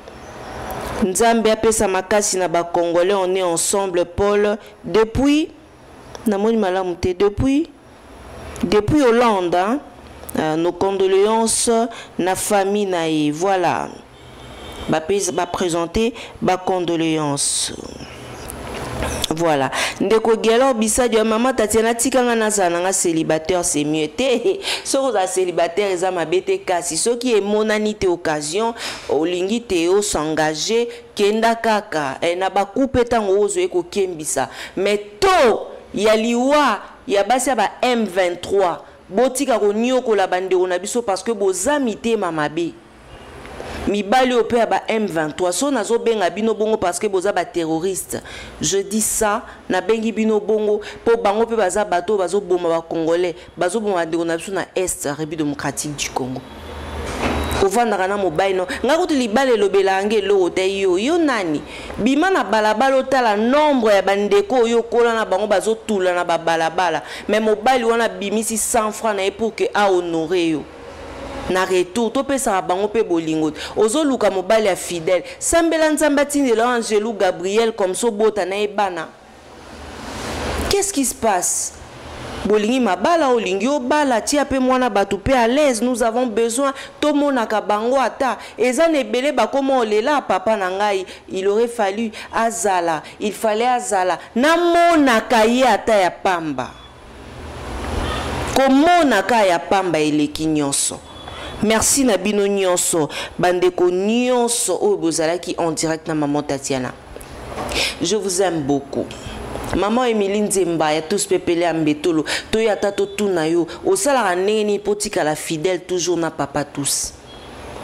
Nzambe apesa makasi na ba Congolais on est ensemble Paul depuis na moni malamu te depuis Hollande hein? Nos condoléances na famille na e voilà ba présenter ba condoléances. Voilà. Ndeko Gelo Bissadio maman Tatiana tikanga nazana nga célibataire c'est mieux te. So za célibataire eza mabete kasi so qui est monanité occasion olingi te o s'engager kenda kaka na ba coupe tango ozo eko kembisa. Mais to ya liwa ya basi ba M23 botika ko nyoko la bande ona biso parce que bozami te mamabe. Mibali au père ba M23 so nazo benga bino bongo parce que boza ba terroriste je dis ça na bengi bino bongo po bango pe baza bato bazo boma ba congolais bazo boma de na biso na est République démocratique du Congo ovanda na mobile no ngakuti libale lobela nge lo te yo nani bima na balabala otala nombre ya bandeko yo kola na bango bazo tula na ba balabala mais mobile wana bimisi 100 francs na pour que a honorer yo na retour to pesa bango pe bolingo ozo luka mobali ya fidèle sambela nzamba tindela Angelou Gabriel comme so bota na ebana qu'est-ce qui se passe bolingi mabala olingi obala tia pe mwana batu pe à l'aise nous avons besoin to monaka bango ata ezane belé ba comment olela papa na ngai il aurait fallu azala il fallait azala na monaka ye ata ya pamba komonaka ya pamba eleki nyonso. Merci Nabino Nyonso, Bandeko Nyonso, oh Bozalaki en direct na maman Tatiana. Je vous aime beaucoup. Maman Emeline Zemba, ya tous pepele ambetolo, toya tato tunayo, o sala neni potika la fidèle toujours na papa tous.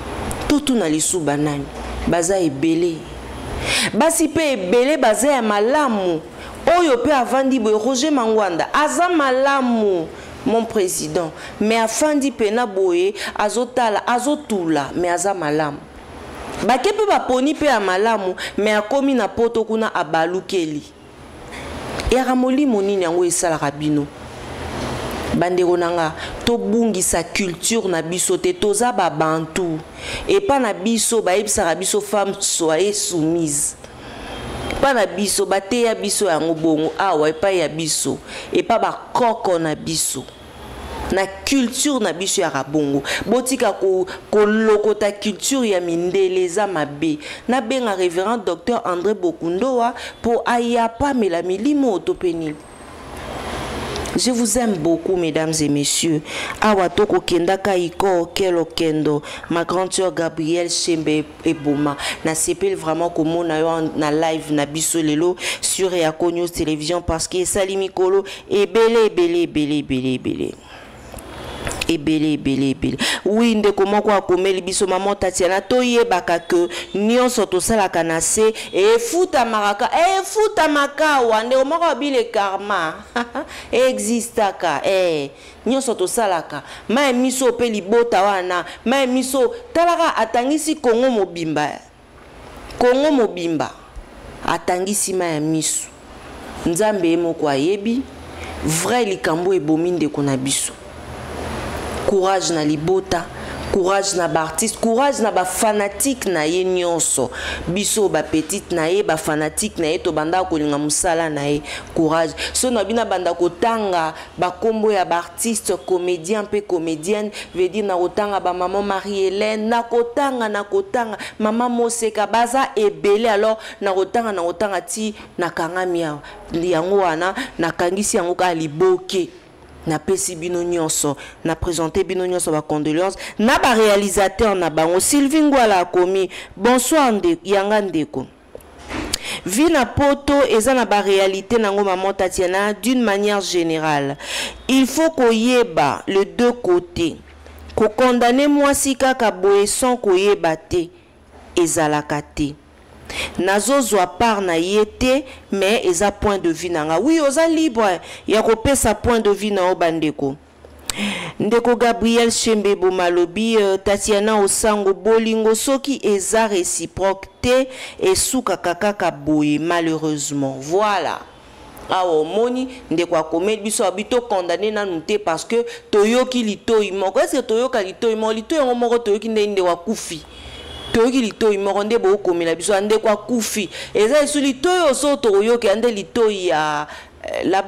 Tout na lisu banani. Baza ebele. Basi pe ebele baza ya malamu. Oyo pe avandi boy Roger Mangwanda. Aza malamu. Mon président. Mais afandi pena boye. Azotala. Azotula. Mais aza malamu. Bakepe baponi pe ya malamu. Mais akomi na poto kuna abalukeli. Eramoli monini yango esala rabino. Bandeko nanga to bungi sa culture na biso te toza ba bantu et pas na biso ba ebisa biso femme soyez soumise pas na biso ba te ya biso yango bongo awa et pas ya biso et pas ba koko na biso na culture na biso ya rabongo botika ko lokota culture ya mindeleza mabe na benga révérend docteur André Bokundoa pour ayapa mela milimo otopeni. Je vous aime beaucoup, mesdames et messieurs. Awatoko Kendaka Iko Kelo Kendo, ma grande sœur Gabrielle Chembe Eboma. Na sepel vraiment comme on a na live na bisolelo sur Reaco News Télévision parce que Salimi Kolo est belé. Ebele. Oui, ndeko moko akomeli biso maman Tatiana toyebaka ke nyonso tosalaka na se efuta maka wande omoko bile karma existaka nyonso tosalaka ma miso pe libota wana ma miso talaka atangisi Kongo mobimba atangisi ma miso nzambe moko ayebi vrai likambo ebomi ndeko na biso. Courage na libota, courage na ba artiste, courage na ba fanatique na ye nyonso. Biso ba petite na ye, ba fanatique na ye to banda ko linga musala na ye. Courage. So na bina banda ko tanga ba kombo ya ba artiste, comédien pe comédienne, veut dire na kotanga ba maman Marie-Hélène, na kotanga maman Moseka baza ebele alors na kotanga ti na kangamia. Liango wana na kangisi yango ka liboke. Na pesi bino nyonso na présenté bino nyonso ba condoléances na ba réalisateur na bango Sylvie Ngwala akomi bonsoir yanga ndeko vie na poto eza na ba réalité nango maman Tatiana d'une manière générale il faut koyeba le deux côtés ko condamner mwasi kaka boye sans koyeba te ezalaka te nazozwa part na yete mais eza point de vue nanga oui oza libre ya kopesa point de vue na obandeko ndeko Gabriel Chembe Bomalobi Tatiana Osango bolingo soki eza réciproque te esuka kaka boye malheureusement voilà. Awo moni ndeko akomeli biso abito condamné nanu te parce que toyoki litoi moko est-ce que toyoka litoi yango moko toyoki ndende wakufi toyoki litoi moko nde bokomela biso ande kwa kufi eza esu litoi oso toyoki ande litoi ya la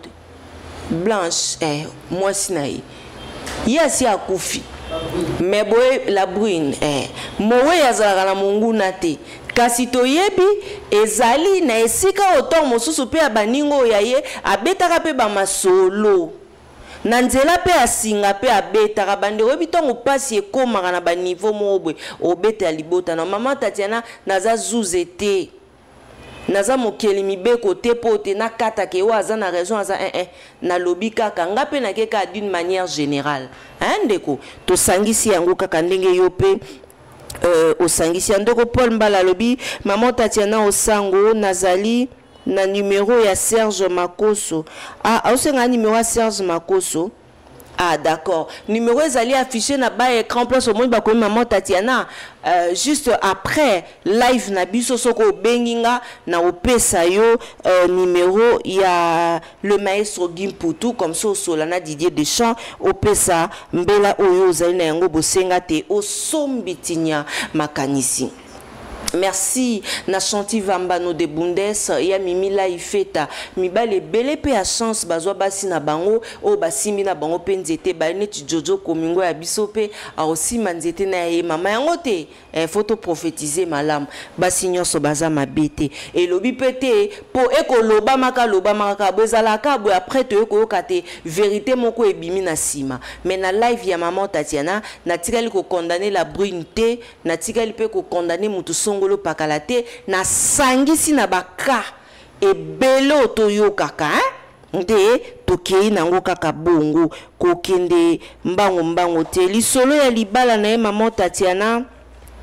blanche mwasi na ye yasi akufi mais boye la brune mowe yazalaka na monguna te kasi toyebi ezali na esika oto mosusu pe abaningo ya ye abetaka pe ba masolo na nzela pe asinga pe abetaka bande oyebi ntongo pasi ekomaka na baniveau mobwe obeta ya libota na mama Tatiana naza zuze te naza mokeli mibeko te po te nakataka ewa aza na raison aza na lobi kaka nga pe nakeka d'une manière générale ndeko tosangisi yango kaka ndenge yo pe osangisi ndeko Paul Mbala lobi maman Tatiana Osango nazali na numéro ya Serge Makoso osenga numéro ya Serge Makoso d'accord numéro ezali affiché na ba écran place au monde ba ko maman Tatiana juste après live na biso soko benginga na opesa yo numéro ya le maestro Gimputu comme ça Solana Didier Deschamps opesa mbela oyo zali na yango bosenga te osombitinya makanisi. Merci na chanti Vambano de Bundes ya mimila ifeta mibale bele pe a chance bazwa basi na bango o basimi na bango pe nzete ba neti Jojo Komingo ya biso pe a aussi manzete na ye mama yango te photo prophétiser malam basi nyonso baza mabete et lobi pete po ekoloba maka bozala ka bo après te koyoka te vérité moko ebimi na sima mais na live ya maman Tatiana na tikali ko condamner la brune te na tikali pe ko condamner mutu songolo pakalate na sangisi na baka ebelo toyokaka nde tokei nango kaka bongo kokende mbango te lisolo ya libala na ye maman Tatiana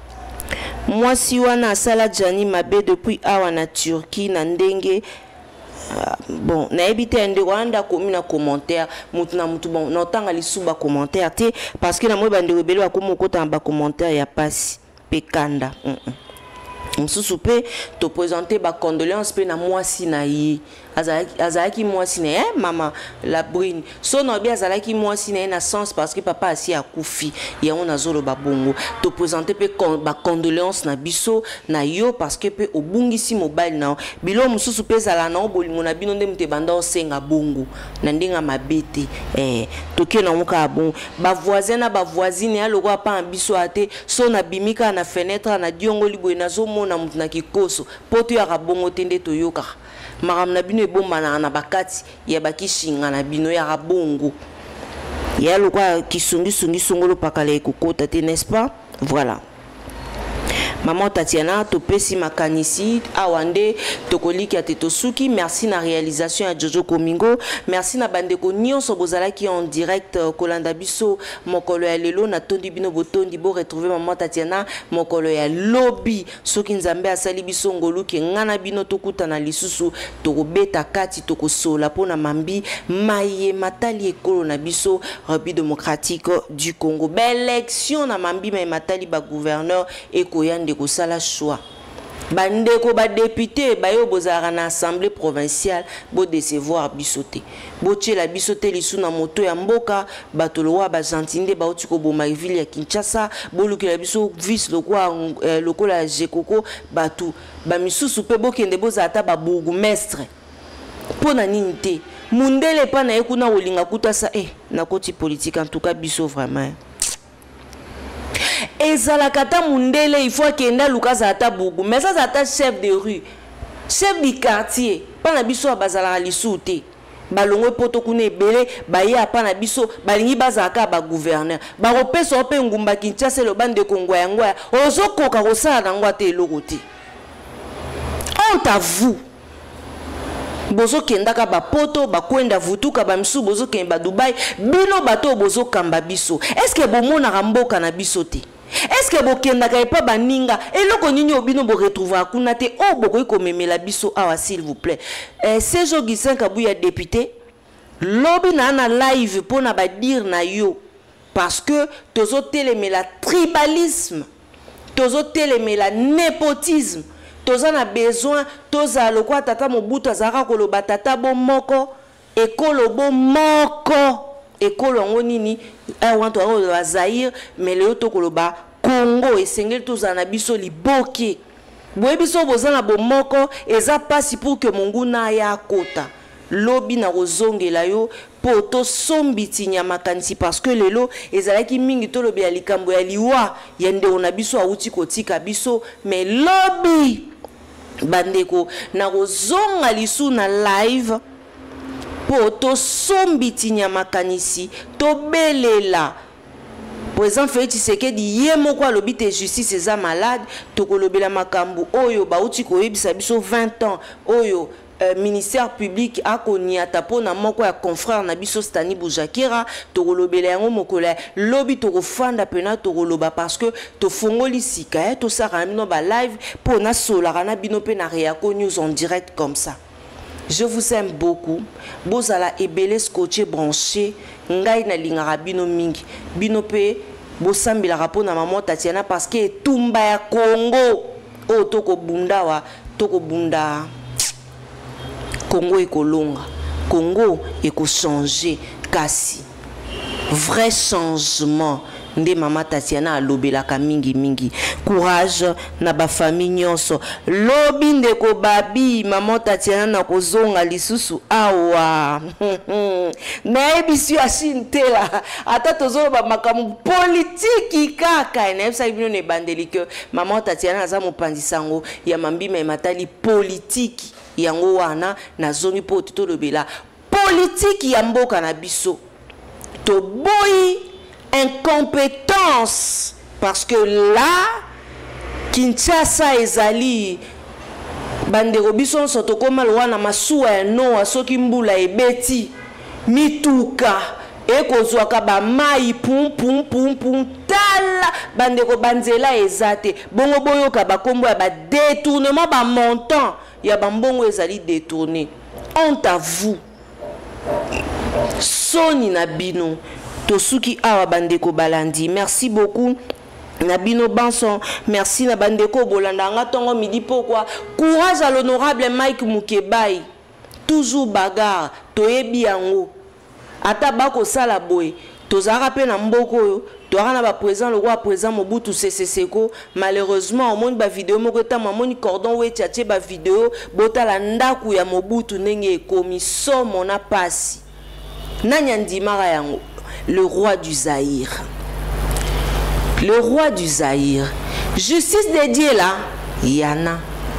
Moi si wana asala Jani mabe depuis awa na Turquie na ndenge bon na ebité ande Rwanda komi na commentaire mutu na mutu bon notanga lisuba commentaire te parce que na moi bande rebelle akomo kota ba commentaire ya pasi pekanda msusu pe to présenter ba condoléances pe na moi si na yi azalaki moi si na mama la brune so no bien azalaki moi si na sens parce que papa asi akufi ya on azolo ba bongo to présenter pe ba condoléances na biso na yo parce que pe obungisi mobile na bilo msusu pe zala na bolingo na bino ndemte banda osenga bongo na ndinga mabete toke na muka bon ba voisin na ba voisine ya lokwa pa biso ate so na bimika na fenêtre na diongo liboy na zo na mutu na kikoso poto ya rabongo tende toyoka maram na bino ebomba na bakati ya bakishinga na bino ya rabongo ya lokwa kisungi songolo pakala ekokota te n'est-ce pas voilà. Maman Tatiana, topesi makanisi awande tokoliki ya tetosuki. Merci na réalisation à Jojo Komingo. Merci na bandeko nyonso bozalaki en direct kolanda biso mokolo ya lelo na tondi bino botondi bo retrouver maman Tatiana mokolo ya lobby soki nzambe asali biso ngoluki ngana bino tokuta na lisusu tokobeta kati tokosola pona mambi maye matali ekolo na biso République démocratique du Congo. Belle élection na mambi maye matali ba gouverneur ekoyande ko sala choix bandeko ba député bayo bozara na assemblée provinciale bo décevoir bisoté bo tchela bisoté lisu na moto ya mboka batolowa ba gentinde ba otiko boma ville ya Kinshasa bo lukela biso vice lokola Jekoko batu ba misusu pe bokende bozata ba bourgmestre pona nini te mundele pa na ekuna olinga kutasa na koti politique en tout cas biso vraiment ezalakata mundele il faut kenda lukaza ata bugu mais ça ata chef de rue chef du quartier pana biso bazala lisute balongwe poto kuna ebele baye apana biso balingi bazaka ba gouverneur ba repesa ope ngumba Kinshasa lo bande Kongo yango ozokoka kosala nango ate eloko te honte à vous bozo kendaka ba poto ba kwenda vutuka ba msu bozo kemba Dubai bino bato bozo kamba biso est-ce que bomona ramboka na biso te est-ce que bokendaka epa baninga eloko nini obino bo retrouver kuna te boko komemela biso awa s'il vous plaît Sejo Gisin Kabuya député lobi na live pona ba dire na yo parce que tozo telemela tribalisme tozo telemela népotisme toza na besoin toza lokwa tata mobutu azaka koloba tata bo moko ekolo bo moko ekolo ngo nini wanto wa Zaire mais le to koloba Congo esengeli toza na biso liboki boye biso bozana bo moko eza pasi pour que monguna ya kota lobi na kozongela yo po to sombiti nyama kanisi parce que lelo ezalaki mingi to lobi ya likambo ya liwa yende ona biso auti kotika biso mais lobi bandeko na kozonga lisu na live po to sombiti nyama kanisi to belela président Félix Tshisekedi ye moko alobi te justice eza malade tokolobela makambu oyo bauti koyebisa biso 20 ans oyo ministère public akoniata pona moko ya confrère na biso Stani Boujakera tokolobela yango mokola lobi tokofanda pena tokoloba parce que tofongoli sika to sara bino ba live pona solara na bino pe na Réaco News en direct comme ça. Je vous aime beaucoup. Bozala ebele scotché branché ngai na lingara bino mingi bino pe bosambila rapo na maman Tatiana parce que tumba ya Congo toko bunda Congo ekolonga Congo eko changer kasi vrai changement nde mama Tatiana alobelaka mingi courage na ba famille nyonso lobi ndeko babi mama Tatiana na kozonga lisusu awa na ebisi ashintela ata tozoloba makamu politiki kaka na ebisa bino ne bandeli que mama Tatiana aza mopanzisango ya mambima ematali politiki yango wana na zongi po tolobela politique ya mboka na biso to boy incompétence parce que là Kinshasa ezali bandeko biso sotokoma lwana masuwa ya noa soki mbula ebeti mituka ekozwaka ba mai pum tala bandeko banzela ezate bongo boyoka bakombo ya ba détournement ba montant ya bambongo ezali détourné. Honte à vous. Soni na bino tosuki awa bandeko balandi. Merci beaucoup Nabino Banson, merci na bandeko bolanda nga tongo midi pourquoi courage à l'honorable Mike Mukebai. Toujours bagarre, toyebi yango. Ata bako sala boy, tozara pe na mboko yo, toara na ba présent le roi présent Mobutu Sese Seko. Malheureusement, au monde ba vidéo moko ta mamoni cordon we tchatche ba vidéo, botala ndaku ya Mobutu ndenge ekomi so mona pasi. Nanya ndimara yango, le roi du Zaïre. Le roi du Zaïre. Justice dédiée là, Yana.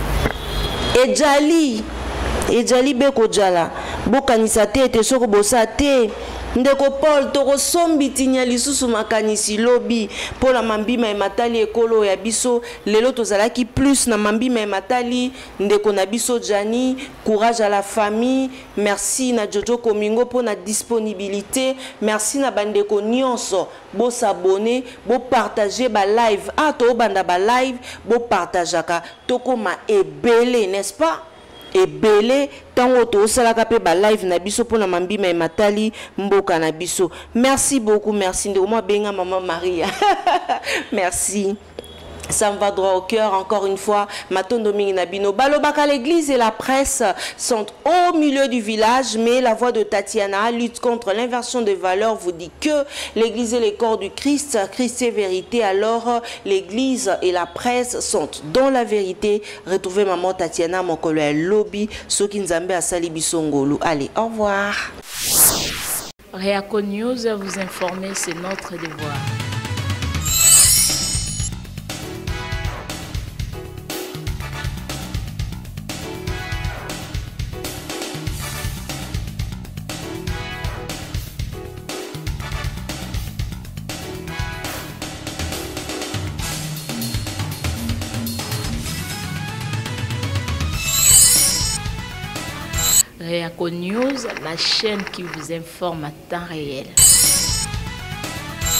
Ejali beko jala. Bokanisa te te soko bosa te. Ndeko Paul toko sombi tinya lisusu makanisi lobi. Pola mambima e matali ekolo ya biso. Lelo tozalaki plus na mambima e matali. Ndeko na biso Jani. Courage à la famille. Merci na Jojo Komingo pour na disponibilité. Merci na bandeko nyonso. Bo s'abonner, bo partager ba live. Ah to banda ba live, bo partageaka. Toko ma ebele, n'est-ce pas? Ebele tango to salaka pe ba live na biso pona mambima e matali mboka na biso. Merci beaucoup, merci ndeko moi benga maman Maria. Merci. Ça me va droit au cœur, encore une fois. Matondo Mingi Nabino. Balobaka, l'église et la presse sont au milieu du village, mais la voix de Tatiana lutte contre l'inversion des valeurs, vous dit que l'église est le corps du Christ, Christ est vérité, alors l'église et la presse sont dans la vérité. Retrouvez maman Tatiana, mon collègue Lobby, Soki Nzambe Asali Bisongolo. Allez, au revoir. Réaco News, vous informer, c'est notre devoir. Réaco News, la chaîne qui vous informe à temps réel.